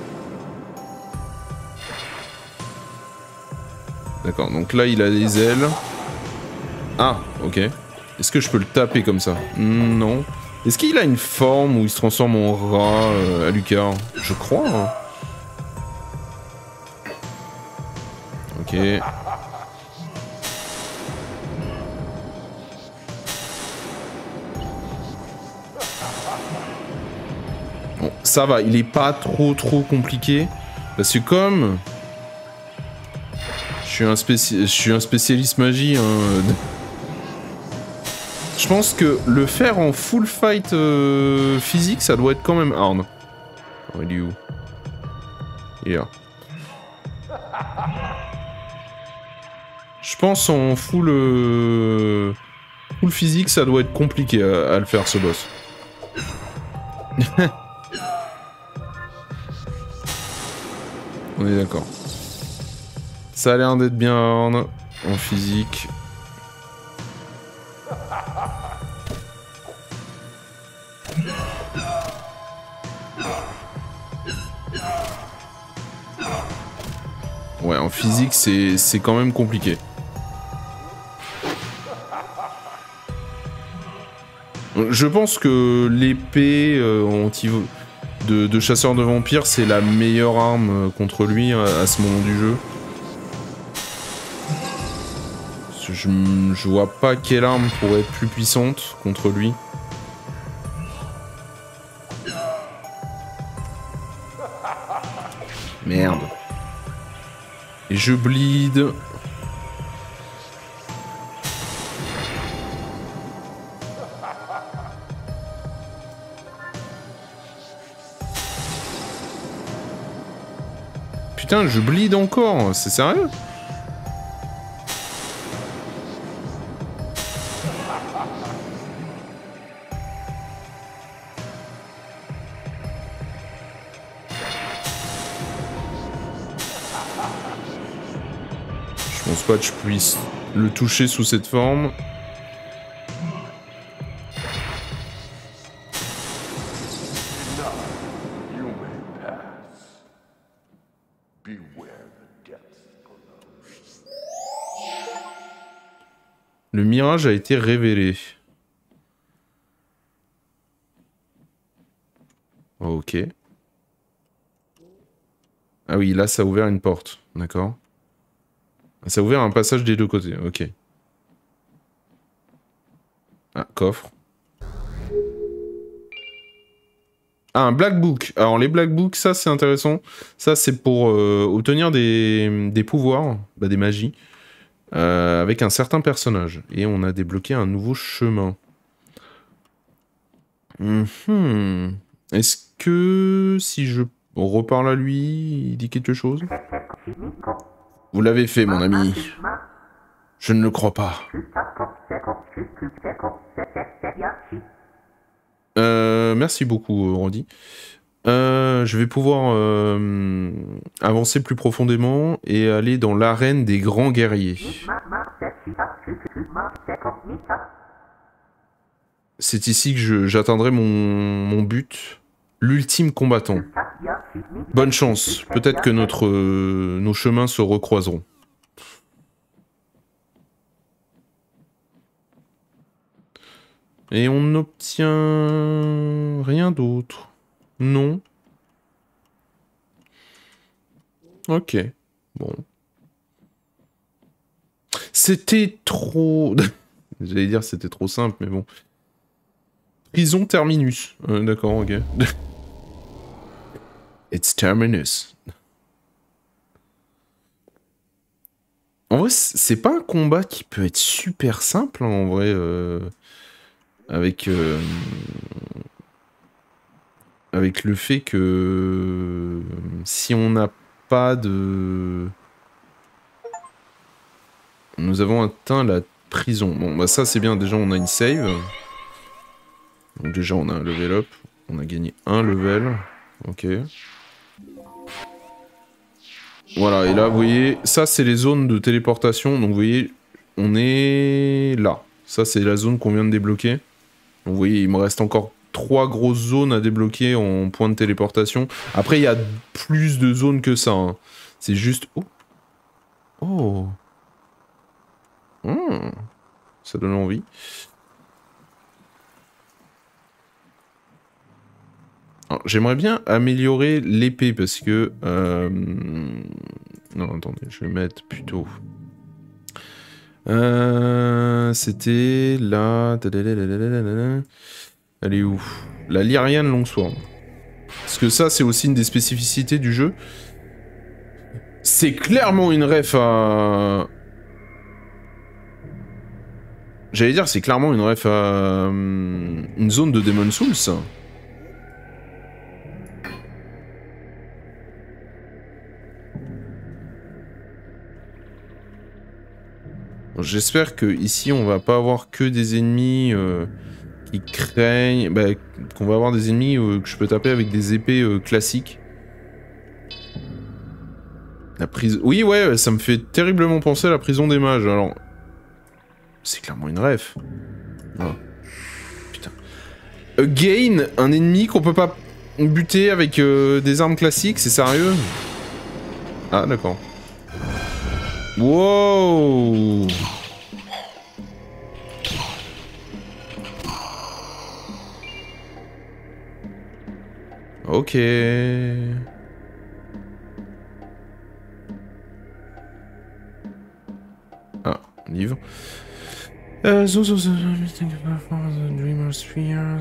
D'accord, donc là il a des ailes. Ah, ok. Est-ce que je peux le taper comme ça? Non. Est-ce qu'il a une forme où il se transforme en rat, Alucard? Je crois, hein. Ok. Bon, ça va, il est pas trop compliqué. Parce que comme... Je suis un spécialiste magie, hein. Je pense que le faire en full fight physique, ça doit être quand même hard. Oh, il est où? Il est là. Je pense en full physique, ça doit être compliqué à le faire, ce boss. On est d'accord. Ça a l'air d'être bien hard en physique. Ouais, en physique, c'est quand même compliqué. Je pense que l'épée de chasseur de vampires, c'est la meilleure arme contre lui à ce moment du jeu. Je vois pas quelle arme pourrait être plus puissante contre lui. Merde. Et je bleed. Putain, je bleed encore, c'est sérieux? Je pense pas que je puisse le toucher sous cette forme. Le mirage a été révélé. Ok. Ah oui, là ça a ouvert une porte, d'accord. Ça a ouvert un passage des deux côtés, ok. Ah, coffre. Ah, un black book. Alors les black books, ça c'est intéressant. Ça c'est pour obtenir des pouvoirs, bah, des magies, avec un certain personnage. Et on a débloqué un nouveau chemin. Est-ce que si je reparle à lui, il dit quelque chose? Vous l'avez fait, mon ami. Je ne le crois pas. Merci beaucoup, Randy. Je vais pouvoir avancer plus profondément et aller dans l'arène des grands guerriers. C'est ici que j'atteindrai mon but, l'ultime combattant. Bonne chance, peut-être que nos chemins se recroiseront. Et on n'obtient rien d'autre. Non. Ok. Bon. C'était trop... J'allais dire c'était trop simple, mais bon. Prison Terminus. D'accord, ok. It's Terminus. En vrai, c'est pas un combat qui peut être super simple, hein, en vrai. Avec le fait que si on n'a pas de... Nous avons atteint la prison. Bon, bah ça c'est bien, déjà on a une save. Donc déjà on a un level up. On a gagné un level. Ok. Voilà, et là vous voyez, ça c'est les zones de téléportation. Donc vous voyez, on est là. Ça c'est la zone qu'on vient de débloquer. Donc vous voyez, il me reste encore 3 grosses zones à débloquer en point de téléportation. Après, il y a plus de zones que ça. Hein. C'est juste... Oh. Oh. Ça donne envie. J'aimerais bien améliorer l'épée parce que... Non, attendez, je vais mettre plutôt... C'était là... Elle est où? La Lyrian Longsword. Parce que ça, c'est aussi une des spécificités du jeu. C'est clairement une ref à... J'allais dire, c'est clairement une ref à... une zone de Demon's Souls, ça. J'espère que ici on va pas avoir que des ennemis qui craignent... Bah, qu'on va avoir des ennemis que je peux taper avec des épées classiques. La prise... Oui, ouais, ça me fait terriblement penser à la prison des mages, alors... C'est clairement une ref. Oh. Putain. Again, un ennemi qu'on peut pas buter avec des armes classiques, c'est sérieux? Ah, d'accord. Wow! Ok. Ah, livre. Dreamer Sphere.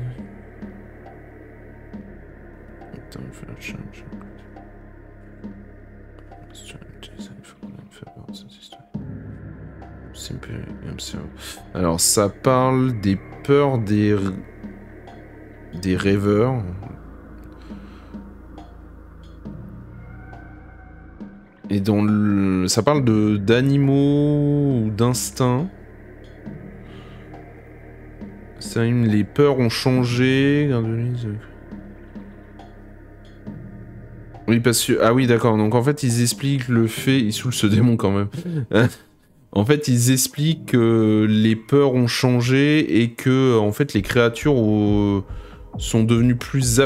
Alors ça parle des peurs des rêveurs. Et dans le... ça parle d'animaux ou d'instincts. Les peurs ont changé. Oui, parce que... Ah oui, d'accord. Donc en fait, ils expliquent le fait... Ils saoulent ce démon quand même. En fait, ils expliquent que les peurs ont changé et que en fait, les créatures sont devenues plus...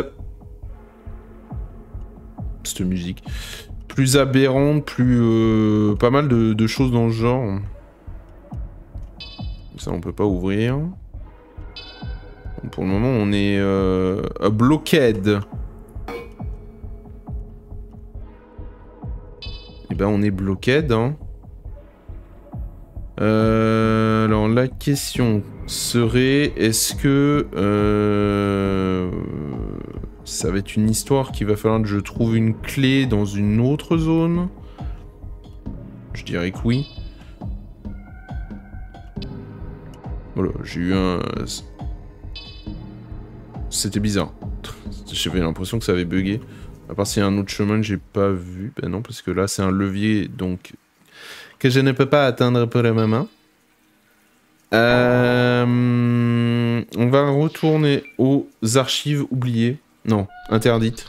Cette musique. Plus aberrantes, plus... pas mal de choses dans le genre. Ça, on peut pas ouvrir. Pour le moment, on est blocked. Et ben, on est blocked. Hein. Alors, la question serait, est-ce que ça va être une histoire qu'il va falloir que je trouve une clé dans une autre zone? Je dirais que oui. Voilà, j'ai eu un... C'était bizarre. J'avais l'impression que ça avait bugué. À part s'il y a un autre chemin que j'ai pas vu. Ben non, parce que là, c'est un levier, donc... que je ne peux pas atteindre pour le moment. On va retourner aux archives oubliées. Non, interdites.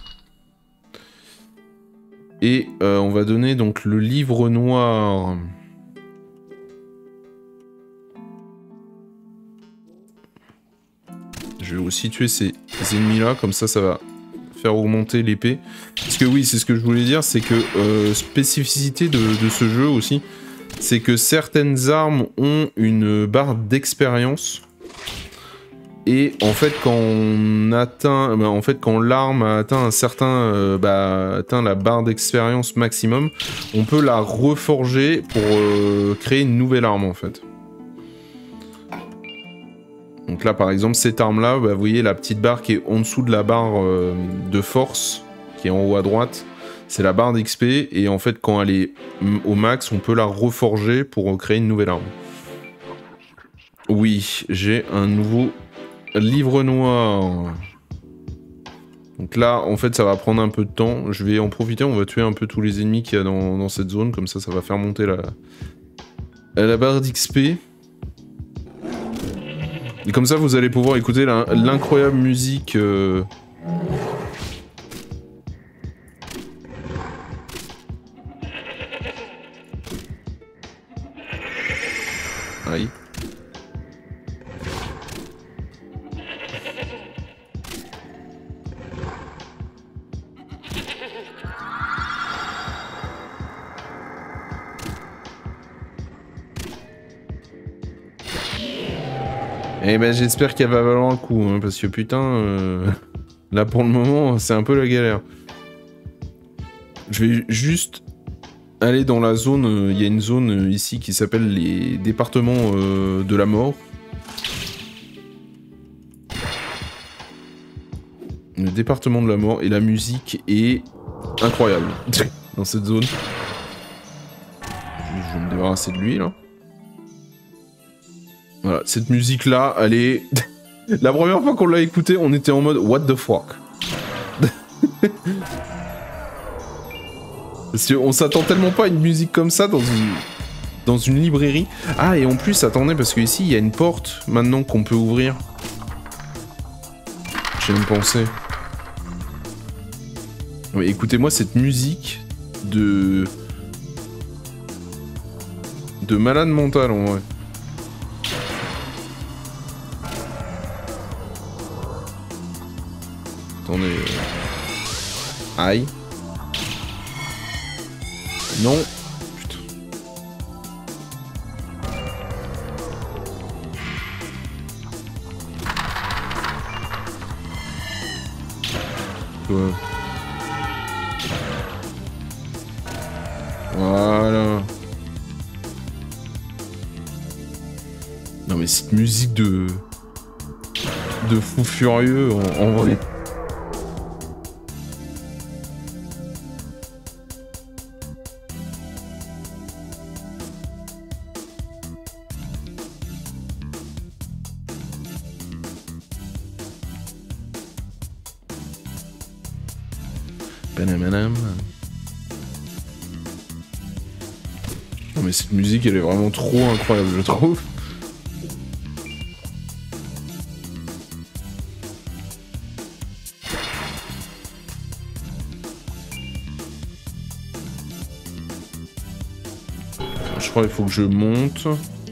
Et on va donner donc le livre noir... Je vais aussi tuer ces ennemis-là, comme ça, ça va faire augmenter l'épée. Parce que oui, c'est ce que je voulais dire, c'est que spécificité de ce jeu aussi, c'est que certaines armes ont une barre d'expérience. Et en fait, quand on atteint, quand l'arme a atteint un certain, atteint la barre d'expérience maximum, on peut la reforger pour créer une nouvelle arme en fait. Donc là, par exemple, cette arme-là, vous voyez la petite barre qui est en dessous de la barre de force, qui est en haut à droite, c'est la barre d'XP, et en fait, quand elle est au max, on peut la reforger pour créer une nouvelle arme. Oui, j'ai un nouveau livre noir. Donc là, en fait, ça va prendre un peu de temps. Je vais en profiter, on va tuer un peu tous les ennemis qu'il y a dans cette zone, comme ça, ça va faire monter la barre d'XP. Et comme ça, vous allez pouvoir écouter l'incroyable musique. Aïe. Eh ben j'espère qu'elle va valoir le coup, hein, parce que putain, là pour le moment c'est un peu la galère. Je vais juste aller dans la zone, il y a une zone ici qui s'appelle les départements de la mort. Le département de la mort, et la musique est incroyable dans cette zone. Je vais me débarrasser de lui là. Voilà, cette musique-là, elle est... La première fois qu'on l'a écoutée, on était en mode what the fuck. Parce qu'on s'attend tellement pas à une musique comme ça dans une librairie. Ah, et en plus, attendez, parce qu'ici, il y a une porte maintenant qu'on peut ouvrir. J'ai même pensé. Mais écoutez-moi cette musique de malade mental en vrai. Attendez. Aïe. Non. Putain. Ouais. Voilà. Non mais cette musique de fou furieux en vrai. Panamanam. Non mais cette musique elle est vraiment trop incroyable je trouve. Je crois qu'il faut que je monte.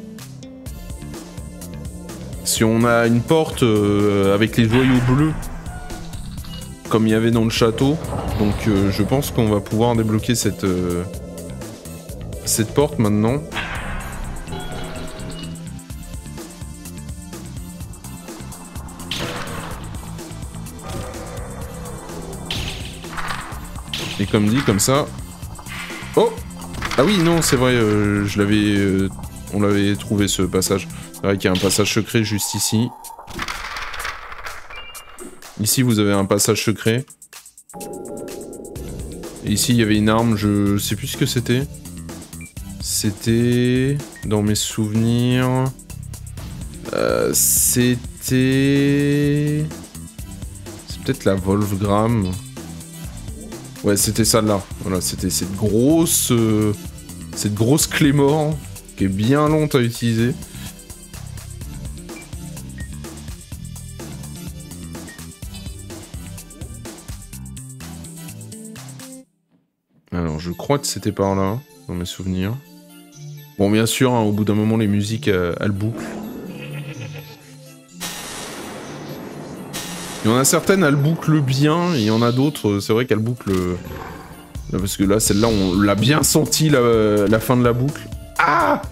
Si on a une porte avec les joyaux bleus, comme il y avait dans le château, donc je pense qu'on va pouvoir débloquer cette porte maintenant. Et comme dit, comme ça... Oh! Ah oui, non, c'est vrai, je l'avais... on l'avait trouvé ce passage. C'est vrai qu'il y a un passage secret juste ici. Ici, vous avez un passage secret. Et ici, il y avait une arme, je sais plus ce que c'était. C'était... Dans mes souvenirs... c'était... C'est peut-être la Wolfgram. Ouais, c'était celle-là. Voilà, c'était cette grosse clé mort qui est bien lente à utiliser. Alors, je crois que c'était par là, dans mes souvenirs. Bon, bien sûr, hein, au bout d'un moment, les musiques, elles bouclent. Il y en a certaines, elles bouclent bien, et il y en a d'autres, c'est vrai qu'elles bouclent... Parce que là, celle-là, on l'a bien senti, la fin de la boucle. Ah!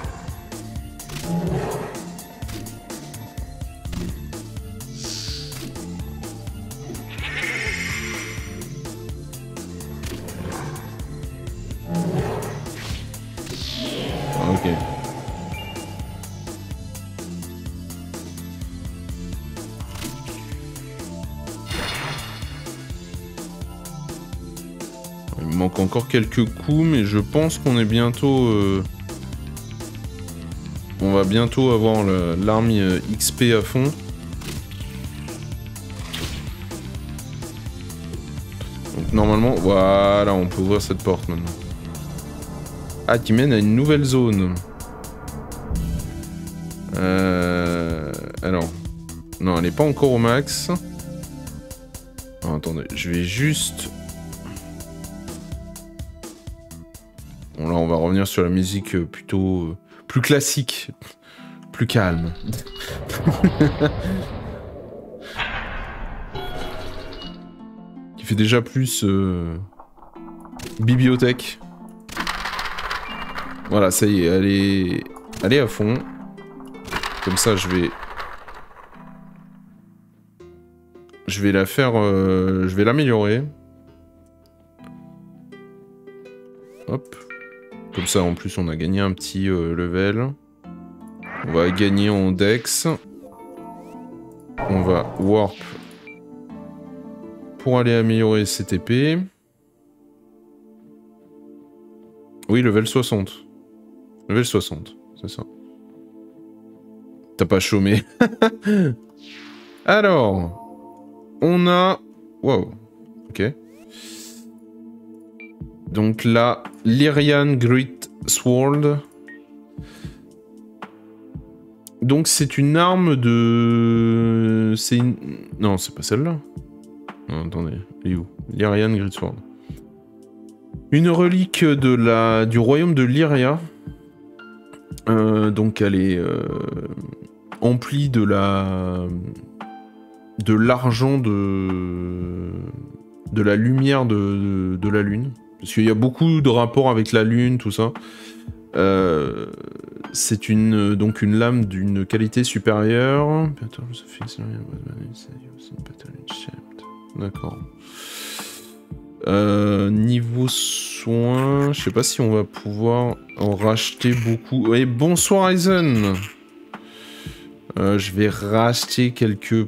Ok. Il me manque encore quelques coups, mais je pense qu'on est bientôt... On va bientôt avoir l'arme XP à fond. Donc normalement, voilà, on peut ouvrir cette porte maintenant. Ah, qui mène à une nouvelle zone. Alors... Non, elle n'est pas encore au max. Oh, attendez, je vais juste... Bon là, on va revenir sur la musique plutôt... plus classique. Plus calme. Qui fait déjà plus... bibliothèque. Voilà, ça y est, elle est à fond. Comme ça, je vais la faire... je vais l'améliorer. Hop. Comme ça, en plus, on a gagné un petit level. On va gagner en dex. On va warp pour aller améliorer cette épée. Oui, level 60. Level 60, c'est ça. T'as pas chômé. Alors, on a... Wow, ok. Donc là, Lyrian Great Sword. Donc c'est une arme de... C'est une... Non, c'est pas celle-là. Non, attendez, elle est où? Lyrian Great Sword. Une relique du royaume de Lyria. Donc elle est emplie de l'argent de la lumière de la lune. Parce qu'il y a beaucoup de rapports avec la lune, tout ça. C'est donc une lame d'une qualité supérieure. D'accord. Niveau soins, je sais pas si on va pouvoir en racheter beaucoup. Et bonsoir Aizen. Je vais racheter quelques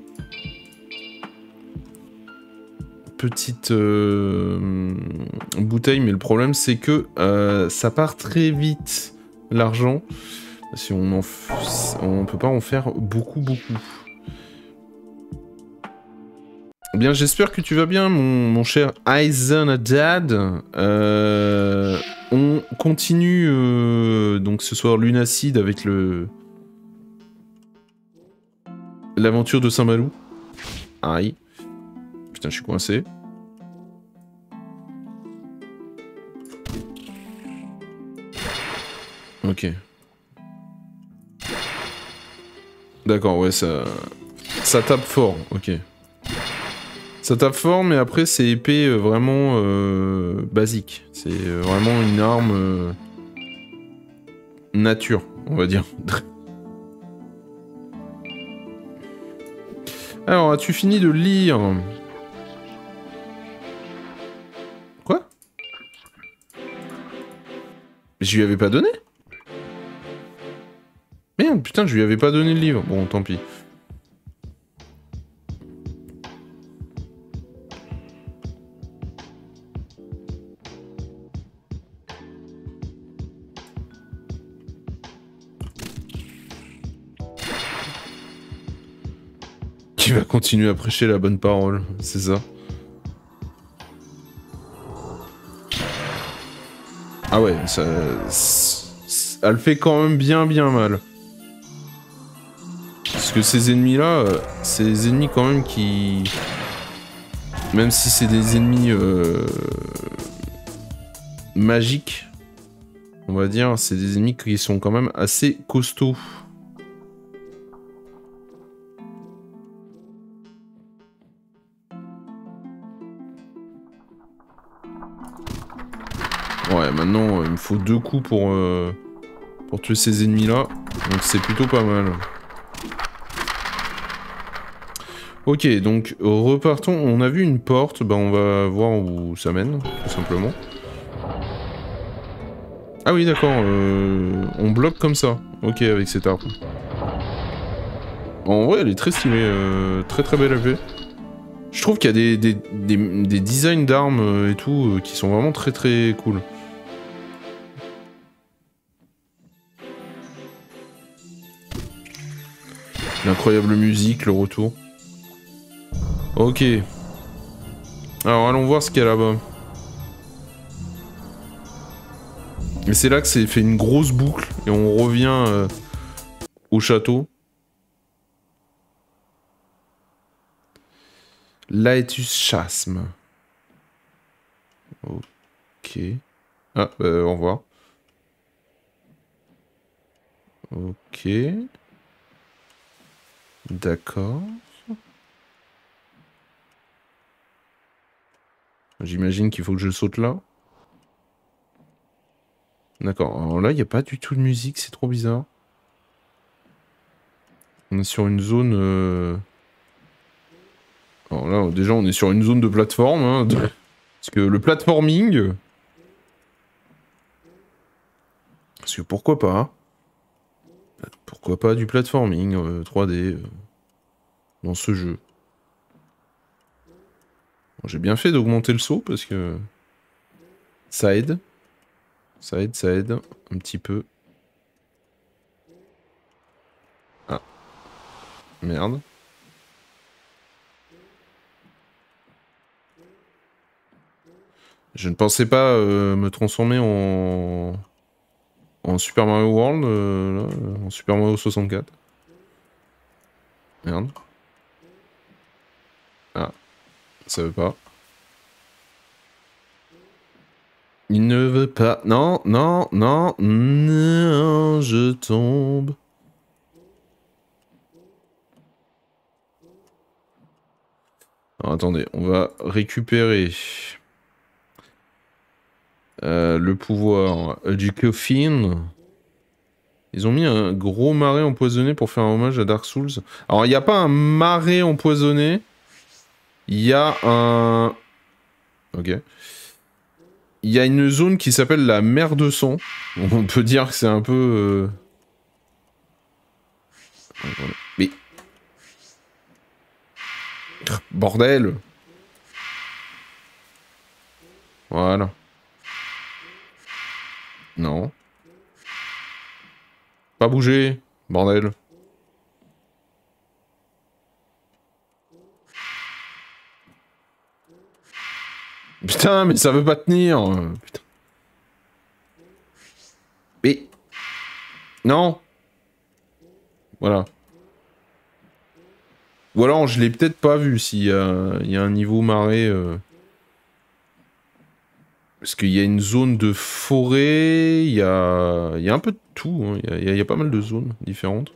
petites bouteilles, mais le problème c'est que ça part très vite l'argent. Si on peut pas en faire beaucoup. Eh bien, j'espère que tu vas bien, mon cher Eisenadad. On continue donc ce soir Lunacide avec l'aventure de Saint-Malou. Aïe. Putain, je suis coincé. Ok. D'accord, ouais, ça tape fort, ok. Ça tape fort, mais après c'est épée vraiment basique. C'est vraiment une arme nature, on va dire. Alors, as-tu fini de lire? Quoi? Je lui avais pas donné? Merde, putain, je lui avais pas donné le livre. Bon, tant pis. Qui va continuer à prêcher la bonne parole, c'est ça. Ah ouais, ça... Elle fait quand même bien mal. Parce que ces ennemis-là, c'est des ennemis quand même qui... Même si c'est des ennemis magiques, on va dire, c'est des ennemis qui sont quand même assez costauds. Ouais, maintenant, il me faut 2 coups pour tuer ces ennemis-là. Donc c'est plutôt pas mal. Ok, donc repartons. On a vu une porte. Bah, on va voir où ça mène, tout simplement. Ah oui, d'accord. On bloque comme ça. Ok, avec cette arme. En vrai, elle est très stylée. Très belle épée. Je trouve qu'il y a des designs d'armes et tout qui sont vraiment très cool. L'incroyable musique, le retour. Ok. Alors allons voir ce qu'il y a là-bas. Et c'est là que c'est fait une grosse boucle et on revient au château. Laetus Chasme. Ok. Ah, au revoir. Ok. D'accord. J'imagine qu'il faut que je saute là. D'accord. Alors là, il n'y a pas du tout de musique, c'est trop bizarre. On est sur une zone... Alors là, déjà, on est sur une zone de plateforme. Hein, parce que le platforming... Parce que pourquoi pas hein. Pourquoi pas du platforming 3D dans ce jeu. Bon, j'ai bien fait d'augmenter le saut parce que... Ça aide. Ça aide un petit peu. Ah. Merde. Je ne pensais pas me transformer en Super Mario World, là, en Super Mario 64. Merde. Ah, ça veut pas. Il ne veut pas. Non, je tombe. Alors, attendez, on va récupérer le pouvoir du coffin. Ils ont mis un gros marais empoisonné pour faire un hommage à Dark Souls. Alors, il n'y a pas un marais empoisonné. Il y a un... Ok. Il y a une zone qui s'appelle la mer de sang. On peut dire que c'est un peu... Mais Bordel. Voilà. Non. Pas bouger. Bordel. Putain, mais ça veut pas tenir. Putain. Mais... Non. Voilà. Ou alors, je l'ai peut-être pas vu s'il y a un niveau marais... Parce qu'il y a une zone de forêt, il y a un peu de tout, hein. Il y a pas mal de zones différentes.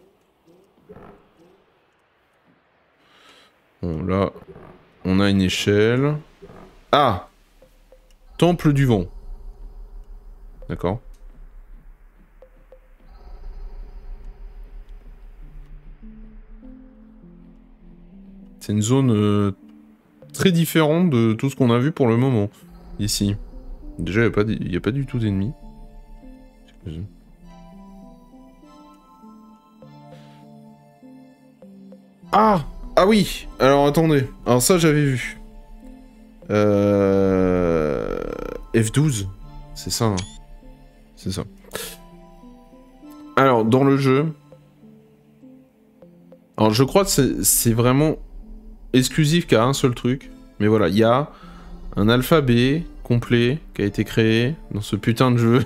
Bon, là, on a une échelle. Ah! Temple du vent. D'accord. C'est une zone très différente de tout ce qu'on a vu pour le moment, ici. Déjà, il n'y a pas du tout d'ennemis. Ah! Ah oui! Alors, attendez. Alors ça, j'avais vu. F12. C'est ça, hein. C'est ça. Alors, dans le jeu... Alors, je crois que c'est vraiment exclusif qu'à un seul truc. Mais voilà, il y a un alphabet complet qui a été créé dans ce putain de jeu.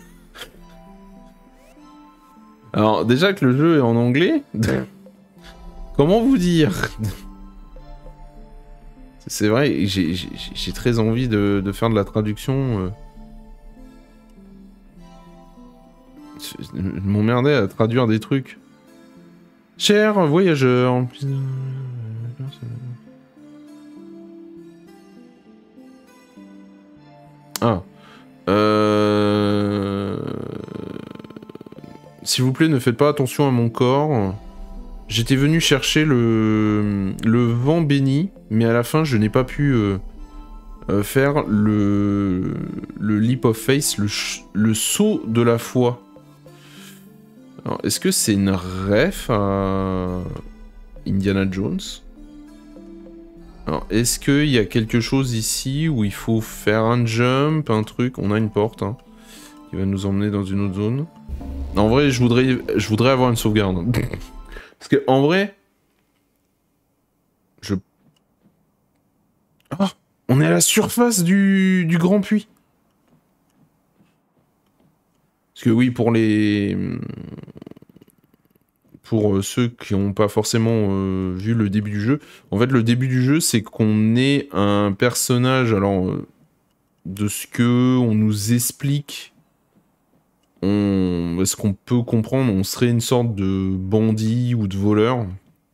Alors, déjà que le jeu est en anglais... Comment vous dire? C'est vrai, j'ai très envie de faire de la traduction. Je m'emmerdais à traduire des trucs. Cher voyageur. Ah. S'il vous plaît, ne faites pas attention à mon corps. J'étais venu chercher le vent béni, mais à la fin, je n'ai pas pu faire le leap of faith, le saut de la foi. Alors, est-ce que c'est une ref à Indiana Jones? Alors, est-ce qu'il y a quelque chose ici où il faut faire un jump, un truc? On a une porte, hein, qui va nous emmener dans une autre zone. En vrai, je voudrais avoir une sauvegarde. Parce que, en vrai... Oh, on est à la surface du grand puits. Parce que oui, pour ceux qui n'ont pas forcément vu le début du jeu, en fait, le début du jeu, c'est qu'on est un personnage, alors, de ce que on nous explique, ce qu'on peut comprendre, on serait une sorte de bandit ou de voleur.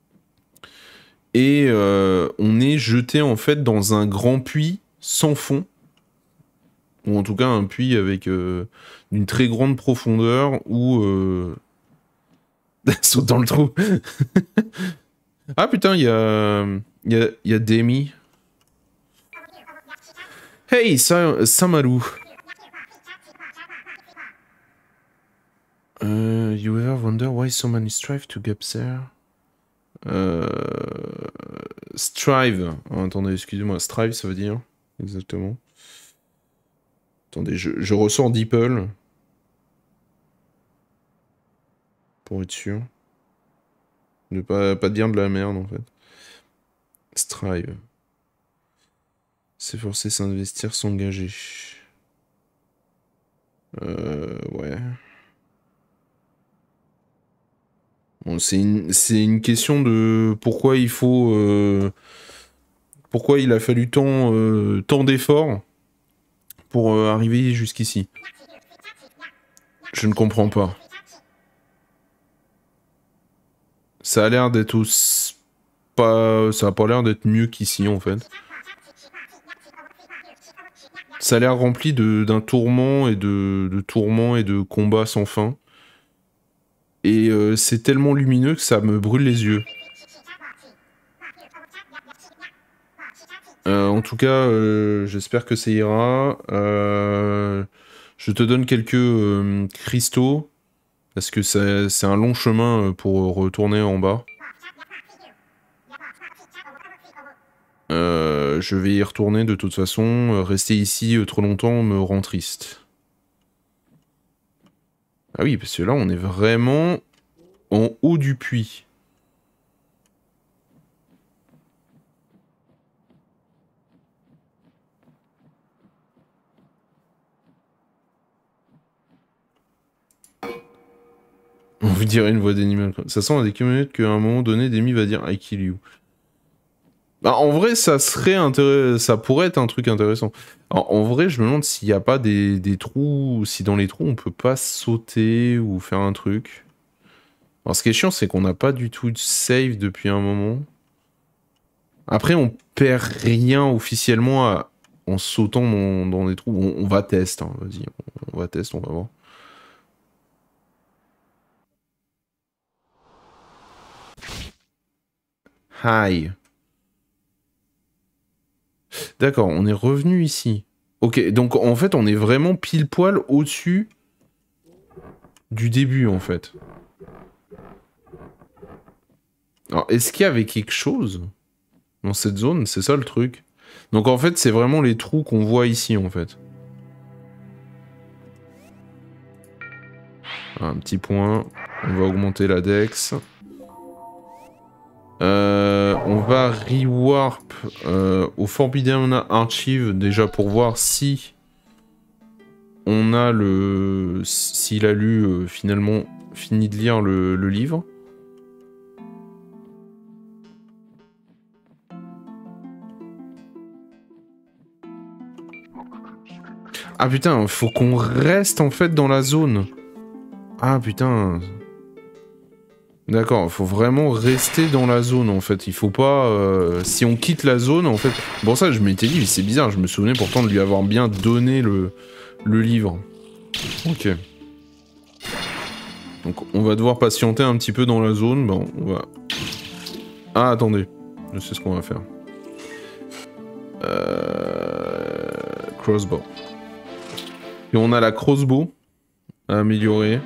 Et on est jeté, en fait, dans un grand puits sans fond. Ou en tout cas, un puits avec une très grande profondeur où... Saute dans le trou. Ah putain, il y a Demi. Hey, Samaru. You ever wonder why so many strive to get there? Strive. Oh, attendez, excusez-moi. Strive, ça veut dire exactement. Attendez, je ressors DeepL. Pour être sûr. Ne pas dire de la merde, en fait. Strive. S'efforcer, s'investir, s'engager. Ouais. Bon, c'est une question de pourquoi il faut... pourquoi il a fallu tant d'efforts pour arriver jusqu'ici. Je ne comprends pas. Ça a l'air d'être pas... Ça a pas l'air d'être mieux qu'ici, en fait. Ça a l'air rempli d'un tourment et de tourments et de combats sans fin. Et c'est tellement lumineux que ça me brûle les yeux. En tout cas, j'espère que ça ira. Je te donne quelques cristaux. Parce que c'est un long chemin pour retourner en bas. je vais y retourner de toute façon. Rester ici trop longtemps me rend triste. Ah oui, parce que là, on est vraiment en haut du puits. On vous dirait une voix d'animal. Ça sent à des kilomètres qu'à un moment donné, Demi va dire I kill you. Bah, en vrai, ça pourrait être un truc intéressant. Alors, en vrai, je me demande s'il n'y a pas des trous, si dans les trous on peut pas sauter ou faire un truc. Alors, ce qui est chiant, c'est qu'on n'a pas du tout de save depuis un moment. Après, on perd rien officiellement en sautant dans des trous. On va tester, hein, vas-y, on va tester, on va voir. Hi. D'accord, on est revenu ici. Ok, donc en fait, on est vraiment pile poil au-dessus du début, en fait. Alors, est-ce qu'il y avait quelque chose dans cette zone? C'est ça le truc. Donc en fait, c'est vraiment les trous qu'on voit ici, en fait. Un petit point. On va augmenter la dex. On va rewarp au Forbidden Archive déjà pour voir si on a s'il a lu finalement fini de lire le livre. Ah putain, faut qu'on reste en fait dans la zone. Ah putain. D'accord, faut vraiment rester dans la zone en fait. Il faut pas. Si on quitte la zone en fait. Bon, ça, je m'étais dit, c'est bizarre. Je me souvenais pourtant de lui avoir bien donné le livre. Ok. Donc, on va devoir patienter un petit peu dans la zone. Bon, on va. Ah, attendez. Je sais ce qu'on va faire. Crossbow. Et on a la crossbow à améliorer.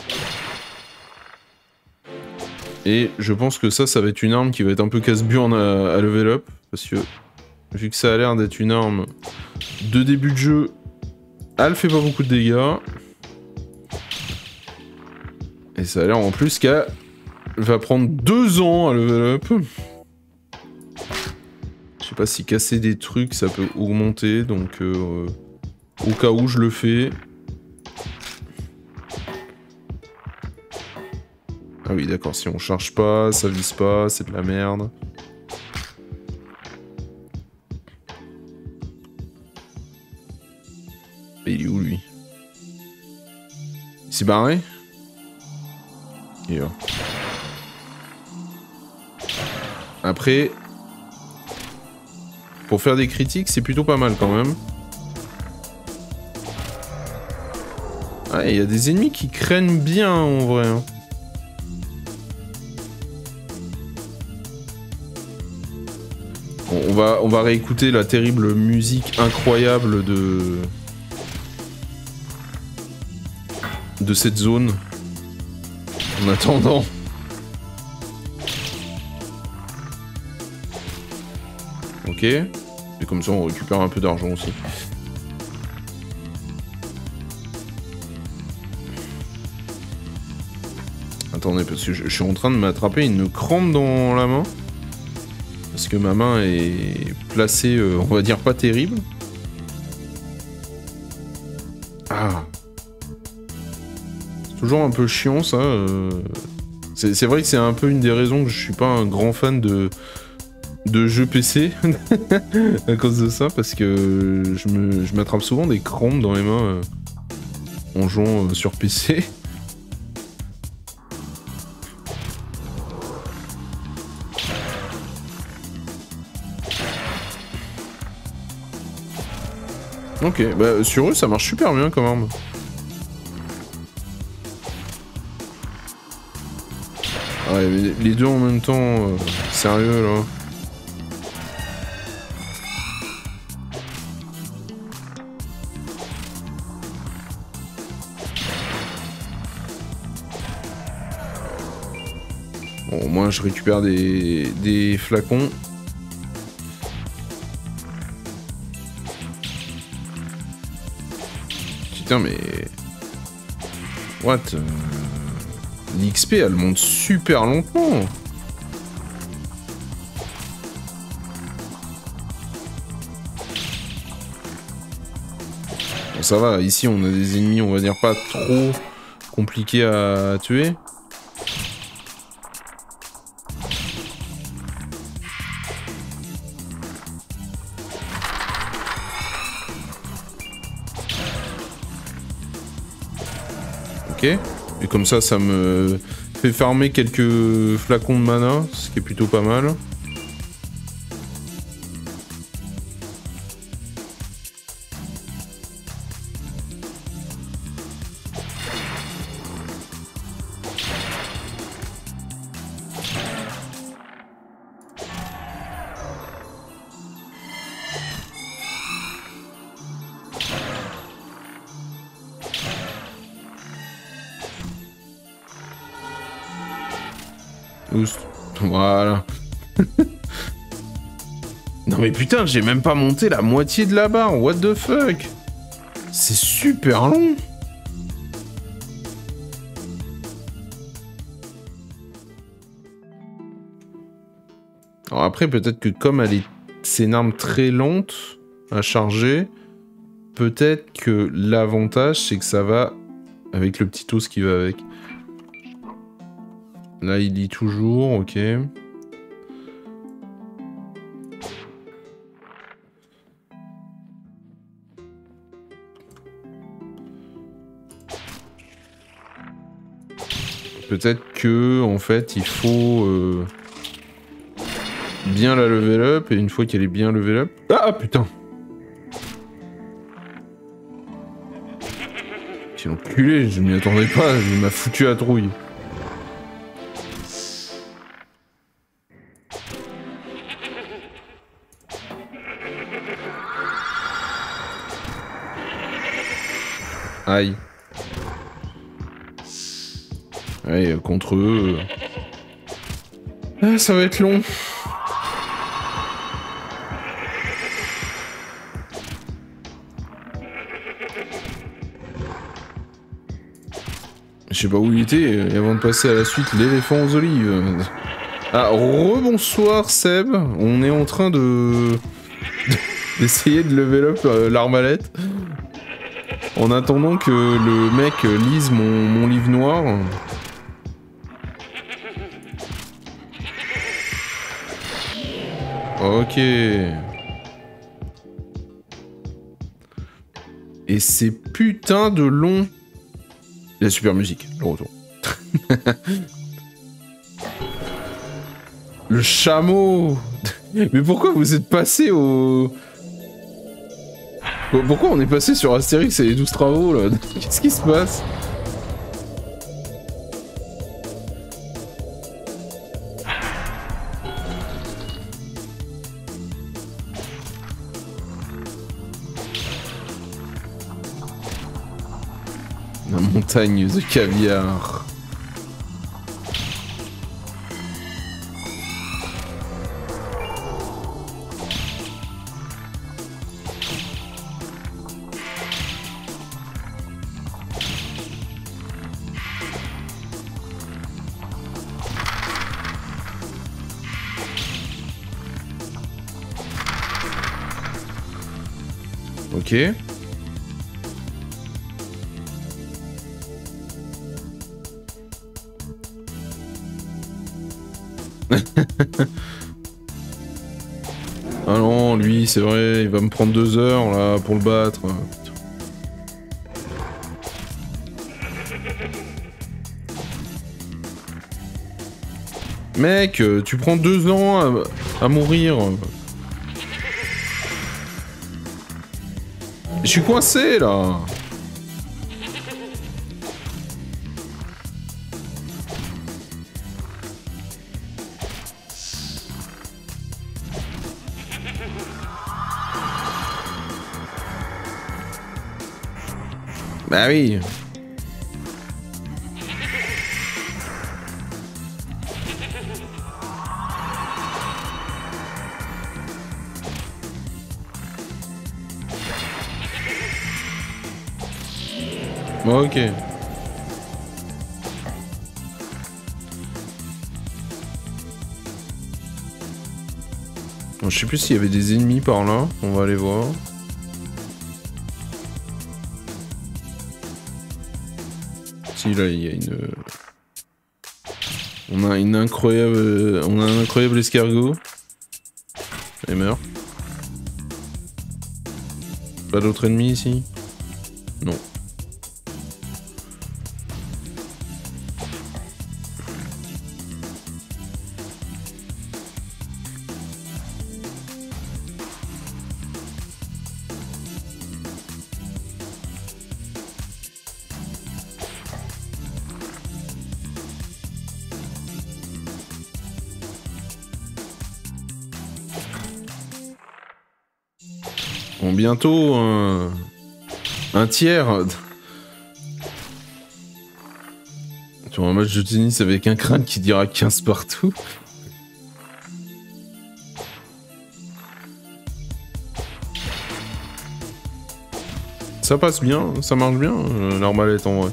Et je pense que ça va être une arme qui va être un peu casse-burn à level up. Parce que, vu que ça a l'air d'être une arme de début de jeu, elle fait pas beaucoup de dégâts. Et ça a l'air en plus qu'elle va prendre 2 ans à level up. Je sais pas si casser des trucs ça peut augmenter, donc au cas où je le fais. Ah oui, d'accord, si on charge pas, ça vise pas, c'est de la merde. Et il est où, lui? Il s'est barré? Il est là. Après, pour faire des critiques, c'est plutôt pas mal quand même. Ah, il y a des ennemis qui craignent bien en vrai. Hein. Bon, on va réécouter la terrible musique incroyable de cette zone. En attendant. Ok. Et comme ça, on récupère un peu d'argent aussi. Attendez, parce que je suis en train de m'attraper une crampe dans la main. Parce que ma main est placée, on va dire, pas terrible. Ah. C'est toujours un peu chiant, ça. C'est vrai que c'est un peu une des raisons que je suis pas un grand fan de jeux PC. À cause de ça, parce que je m'attrape souvent des crampes dans les mains en jouant sur PC. Ok, bah sur eux ça marche super bien quand même. Ouais, mais les deux en même temps, sérieux là. Bon, au moins je récupère des flacons. Putain, mais... What l'XP, elle monte super lentement. Bon, ça va, ici on a des ennemis, on va dire pas trop compliqués à tuer. Ok. Et comme ça, ça me fait farmer quelques flacons de mana, ce qui est plutôt pas mal. Voilà. Non mais putain, j'ai même pas monté la moitié de la barre, what the fuck. C'est super long. Alors après, peut-être que comme c'est une arme très lente à charger, peut-être que l'avantage, c'est que ça va avec le petit os qui va avec. Là, il lit toujours, ok. Peut-être que, en fait, il faut bien la level up, et une fois qu'elle est bien level up... Ah, putain! Quel enculé, je m'y attendais pas, il m'a foutu à trouille. Aïe. Ouais, contre eux... Ah, ça va être long. Je sais pas où il était, et avant de passer à la suite, l'éléphant aux olives. Ah, rebonsoir Seb, on est en train d'essayer de level up l'arbalète. En attendant que le mec lise mon livre noir. Ok. Et c'est putain de long. La super musique, le retour. Le chameau. Mais pourquoi vous êtes passé au... Pourquoi on est passé sur Astérix et les 12 travaux là? Qu'est-ce qui se passe? La montagne de caviar. Ok. Ah non, lui, c'est vrai, il va me prendre 2 heures là pour le battre. Mec, tu prends 2 ans à mourir. Je suis coincé là. Bah oui. Bon, ok. Bon, je sais plus s'il y avait des ennemis par là. On va aller voir. Si, là, il y a une... On a une incroyable... On a un incroyable escargot. Il meurt. Pas d'autres ennemis ici? Non. Bon, bientôt un tiers. Tu vois, un match de tennis avec un crâne qui dira 15 partout. Ça passe bien, ça marche bien, l'arbalète en vrai.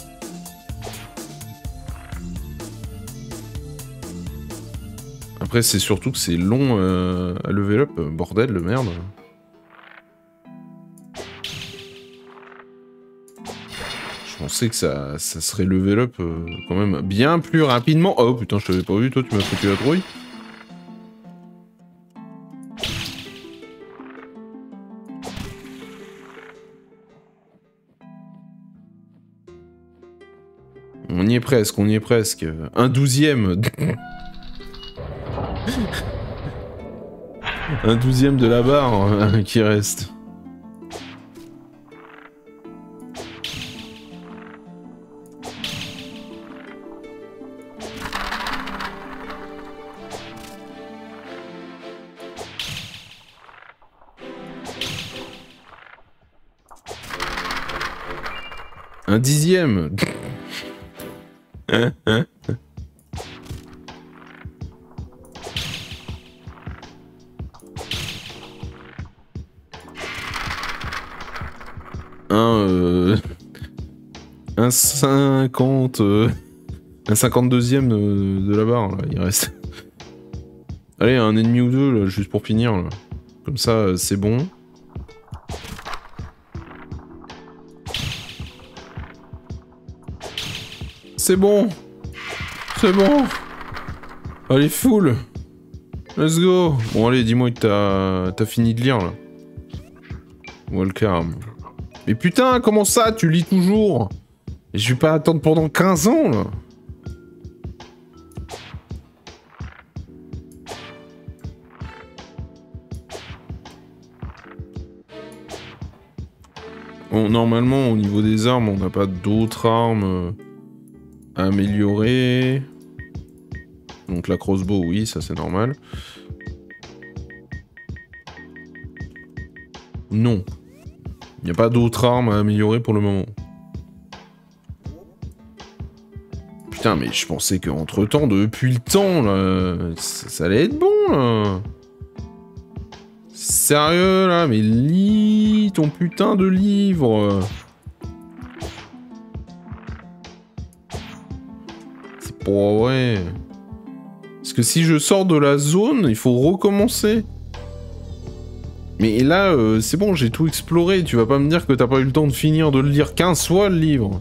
Après, c'est surtout que c'est long à level up, bordel de merde. Je pensais que ça serait level up quand même bien plus rapidement. Oh putain, je t'avais pas vu, toi tu m'as foutu la trouille. On y est presque, on y est presque. Un 12e. Un 12e de la barre qui reste. Un 10e. Un 50... un 52e de la barre, là, il reste. Allez, un ennemi ou deux, là, juste pour finir, là. Comme ça, c'est bon. C'est bon. C'est bon. Allez, full. Let's go. Bon, allez, dis-moi que t'as fini de lire, là. Welcome. Mais putain, comment ça, tu lis toujours? Et je vais pas attendre pendant 15 ans, là. Bon, normalement, au niveau des armes, on n'a pas d'autres armes à améliorer. Donc la crossbow, oui, ça c'est normal. Non. Il n'y a pas d'autres armes à améliorer pour le moment. Putain, mais je pensais qu'entre temps, depuis le temps, là, ça allait être bon, là. Sérieux, là, mais lis ton putain de livre. C'est pas vrai. Parce que si je sors de la zone, il faut recommencer. Mais là, c'est bon, j'ai tout exploré. Tu vas pas me dire que t'as pas eu le temps de finir de le lire 15 fois, le livre.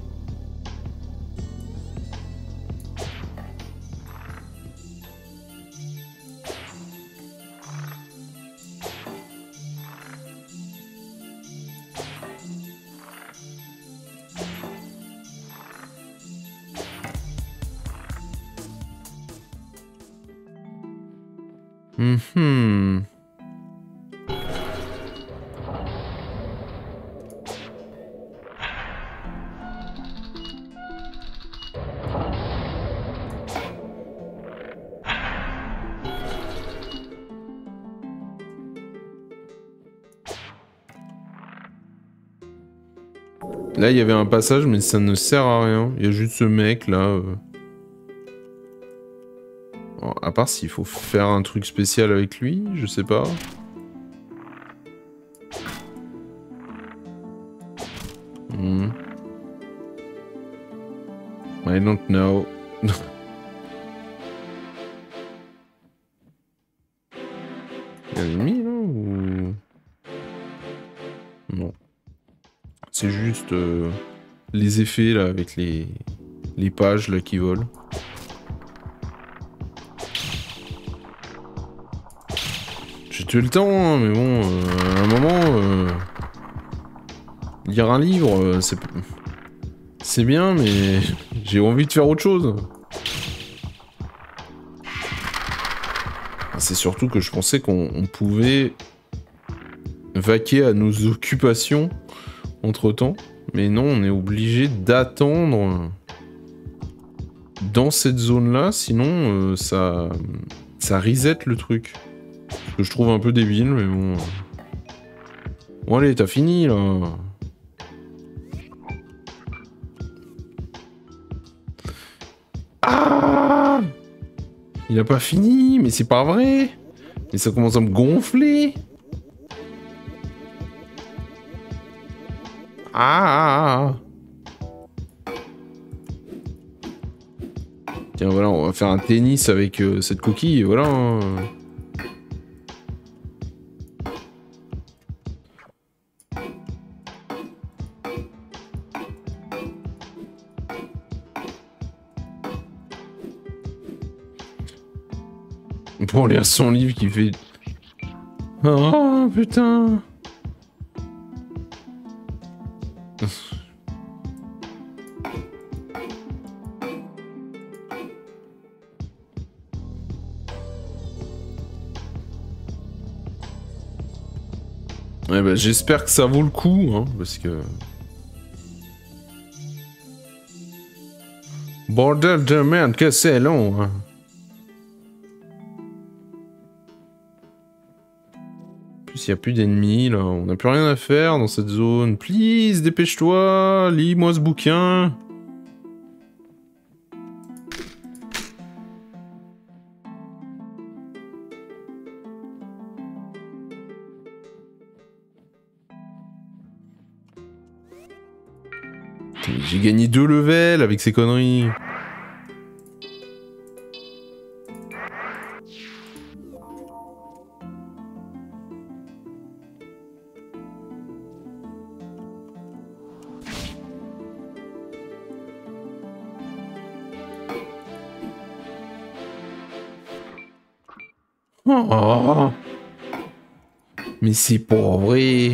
Là, il y avait un passage, mais ça ne sert à rien. Il y a juste ce mec, là. Alors, à part s'il faut faire un truc spécial avec lui, je sais pas. I don't know. Il y a un ennemi là ou... Non. C'est juste les effets là avec les pages là qui volent. J'ai tué le temps, hein, mais bon, à un moment, lire un livre, c'est bien, mais j'ai envie de faire autre chose. C'est surtout que je pensais qu'on pouvait vaquer à nos occupations entre-temps, mais non, on est obligé d'attendre dans cette zone-là, sinon ça reset le truc. Ce que je trouve un peu débile, mais bon... Bon allez, t'as fini, là. Ah! Il a pas fini, mais c'est pas vrai. Et ça commence à me gonfler. Ah! Tiens, voilà, on va faire un tennis avec cette coquille, et voilà. Pour lire son livre qui fait... Oh putain. Ouais bah j'espère que ça vaut le coup, hein, parce que... Bordel de merde, que c'est long, hein. Il n'y a plus d'ennemis, là. On n'a plus rien à faire dans cette zone. Please, dépêche-toi. Lis-moi ce bouquin. J'ai gagné 2 levels avec ces conneries. Oh, mais c'est pas vrai.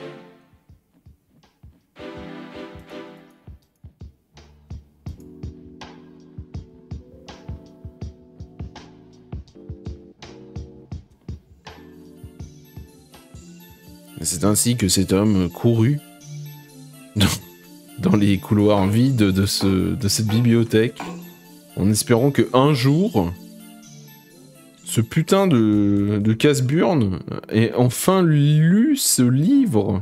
C'est ainsi que cet homme courut dans les couloirs vides de cette bibliothèque, en espérant que un jour, ce putain de casse-burne ait enfin lu ce livre.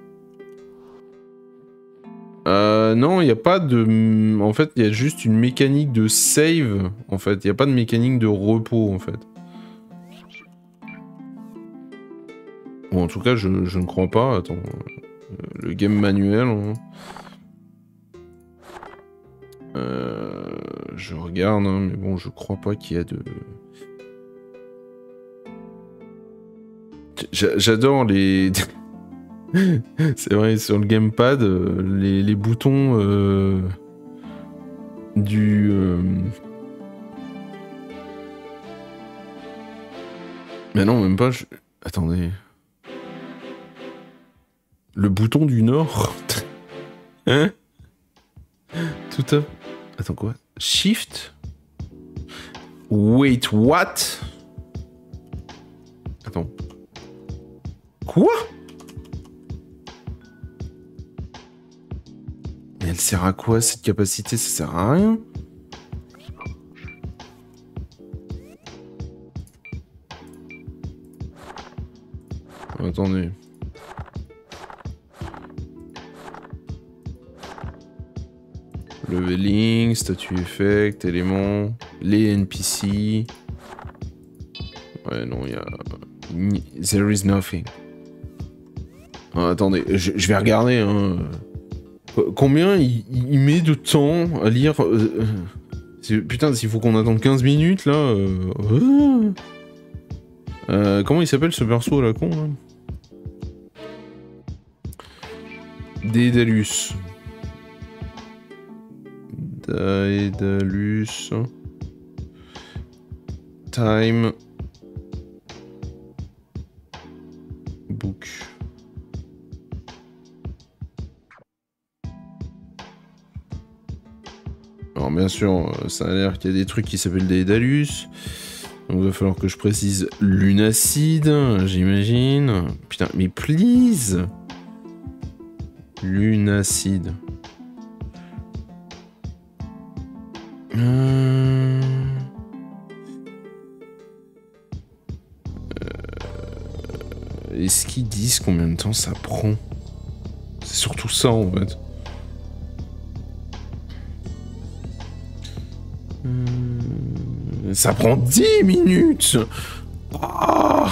Non, il n'y a pas de... En fait, il y a juste une mécanique de save, en fait. Il n'y a pas de mécanique de repos, en fait. Bon, en tout cas, je ne crois pas. Attends. Le game manuel... Hein. Je regarde, hein, mais bon, je crois pas qu'il y a de... J'adore les... C'est vrai, sur le gamepad, les boutons du... Mais non, même pas... Attendez... Le bouton du nord. Hein? Tout à... Attends, quoi? Shift? Wait, what? Attends. Quoi? Mais elle sert à quoi, cette capacité? Ça sert à rien. Attendez. Leveling, statut effect, éléments, les NPC. Ouais, non, il y a... There is nothing. Ah, attendez, je vais regarder, hein. Combien il met de temps à lire putain, s'il faut qu'on attende 15 minutes, là... comment il s'appelle ce perso à la con, là? Daedalus. Daedalus. Time. Book. Alors bien sûr, ça a l'air qu'il y a des trucs qui s'appellent Daedalus. Donc il va falloir que je précise Lunacide, j'imagine. Putain, mais please! Lunacide. Est-ce qu'ils disent combien de temps ça prend? C'est surtout ça en fait. Ça prend 10 minutes. Ah,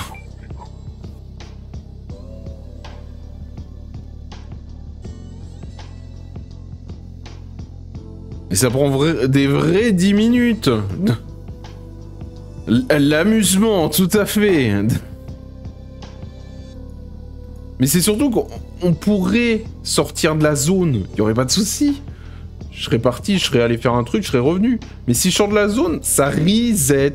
et ça prend des vrais 10 minutes. L'amusement, tout à fait. Mais c'est surtout qu'on pourrait sortir de la zone. Il n'y aurait pas de souci. Je serais parti, je serais allé faire un truc, je serais revenu. Mais si je sors de la zone, ça reset.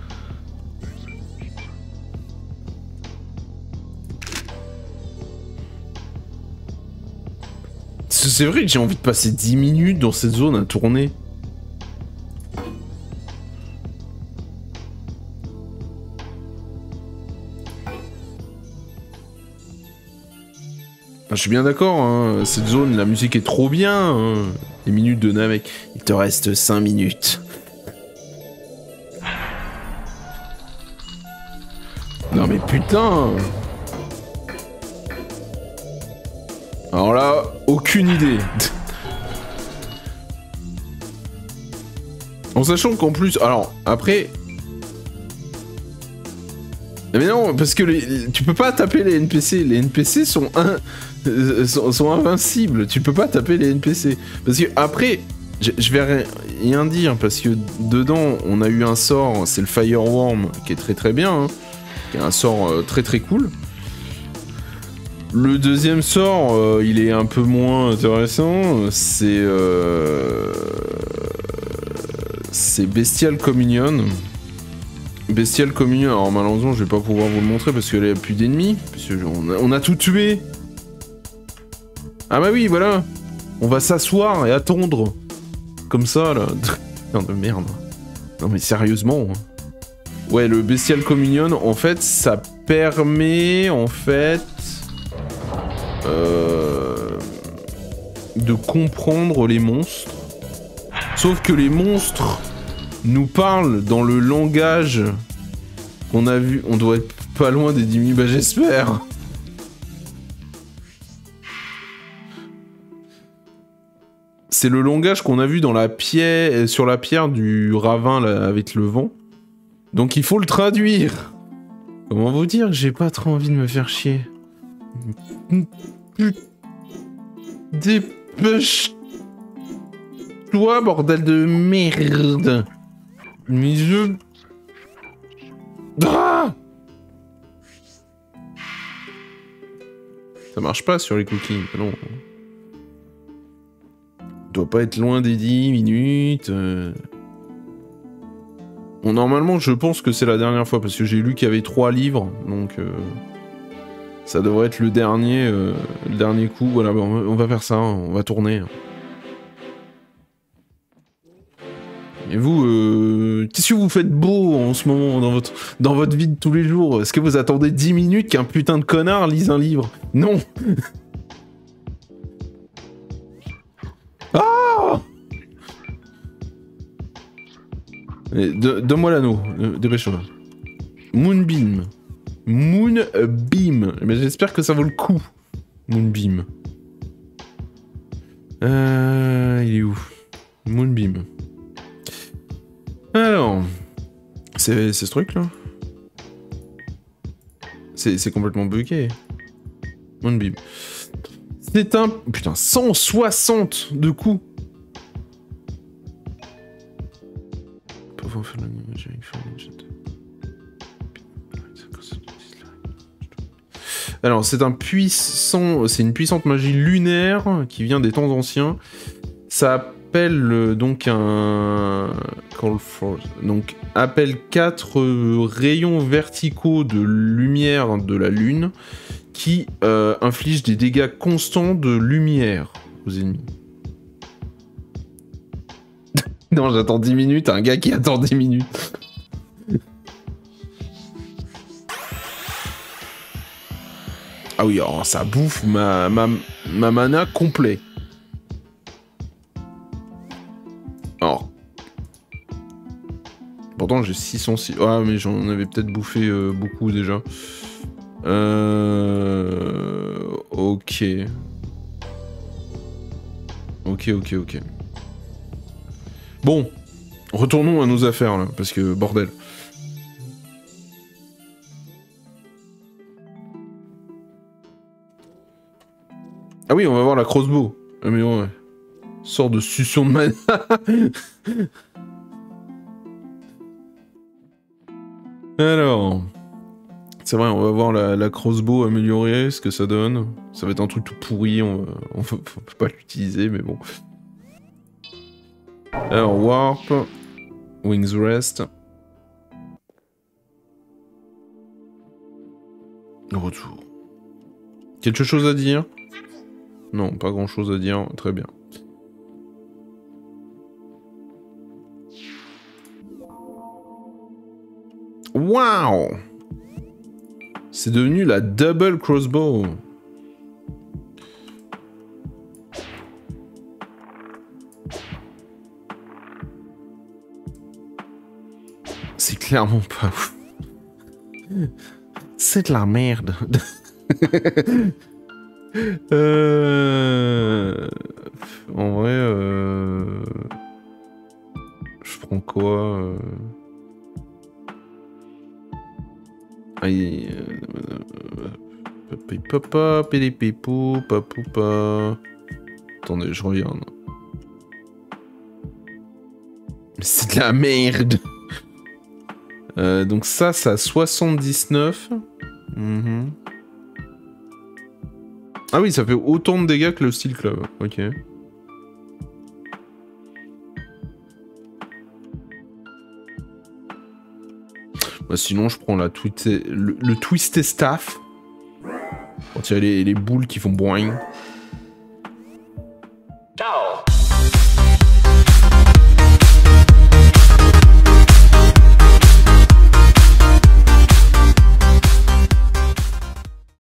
C'est vrai que j'ai envie de passer 10 minutes dans cette zone à tourner. Je suis bien d'accord, hein. Cette zone, la musique est trop bien. Hein. Les minutes de Namek. Il te reste 5 minutes. Non mais putain. Alors là, aucune idée. En sachant qu'en plus... Alors, après... Mais non, parce que tu peux pas taper les NPC. Les NPC sont invincibles. Tu peux pas taper les NPC. Parce que après, je vais rien dire. Parce que dedans, on a eu un sort. C'est le Fireworm, qui est très très bien. Hein, qui est un sort très très cool. Le deuxième sort, il est un peu moins intéressant. C'est Bestial Communion. Bestial Communion, alors malheureusement je vais pas pouvoir vous le montrer parce qu'il n'y a plus d'ennemis, parce qu'on a tout tué. Ah bah oui, voilà. On va s'asseoir et attendre. Comme ça, là. Putain de merde. Non mais sérieusement. Ouais, le Bestial Communion, en fait, ça permet, en fait... de comprendre les monstres. Sauf que les monstres... nous parle dans le langage qu'on a vu. On doit être pas loin des 10 000, bah j'espère. C'est le langage qu'on a vu dans la pierre, sur la pierre du ravin là, avec le vent. Donc il faut le traduire. Comment vous dire que j'ai pas trop envie de me faire chier. Dépêche-toi, bordel de merde. Mais je... Ah, ça marche pas sur les cookies, non. Doit pas être loin des 10 minutes. Bon, normalement, je pense que c'est la dernière fois, parce que j'ai lu qu'il y avait 3 livres, donc... ça devrait être le dernier coup. Voilà, bon, on va faire ça, hein, on va tourner. Et vous, qu'est-ce que vous faites beau en ce moment dans votre vie de tous les jours? Est-ce que vous attendez 10 minutes qu'un putain de connard lise un livre? Non. Ah, donne-moi l'anneau, dépêche-toi. Moonbeam. Moonbeam. Mais j'espère que ça vaut le coup. Moonbeam. Il est où? Moonbeam. Alors, c'est ce truc là. C'est complètement bugué. Moonbeam. C'est un... Putain, 160 de coups. Alors, c'est un puissant... C'est une puissante magie lunaire qui vient des temps anciens. Ça appelle donc un... Call forth. Donc, appelle 4 rayons verticaux de lumière de la lune qui infligent des dégâts constants de lumière aux ennemis. Non, j'attends 10 minutes, un gars qui attend 10 minutes. Ah oui, alors ça bouffe ma mana complet. Alors. Pourtant j'ai 606... Ah mais j'en avais peut-être bouffé beaucoup déjà. Ok. Ok. Bon. Retournons à nos affaires là, parce que bordel. Ah oui, on va voir la crossbow. Ah mais ouais. Sort de succion de mana. Alors... C'est vrai, on va voir la crossbow améliorée, ce que ça donne. Ça va être un truc tout pourri, on peut pas l'utiliser, mais bon. Alors, Warp. Wings Rest. Retour. Quelque chose à dire? Non, pas grand chose à dire, très bien. Waouh! C'est devenu la double crossbow. C'est clairement pas ouf. C'est de la merde. En vrai, je prends quoi Aïe. Papa, pélépépou, papoupa. Attendez, je regarde. Mais c'est de la merde. Donc ça a 79. Ah oui, ça fait autant de dégâts que le Steel Club. Ok. Bah sinon, je prends la le Twisted Staff. Pour tirer les boules qui font boing. Ciao.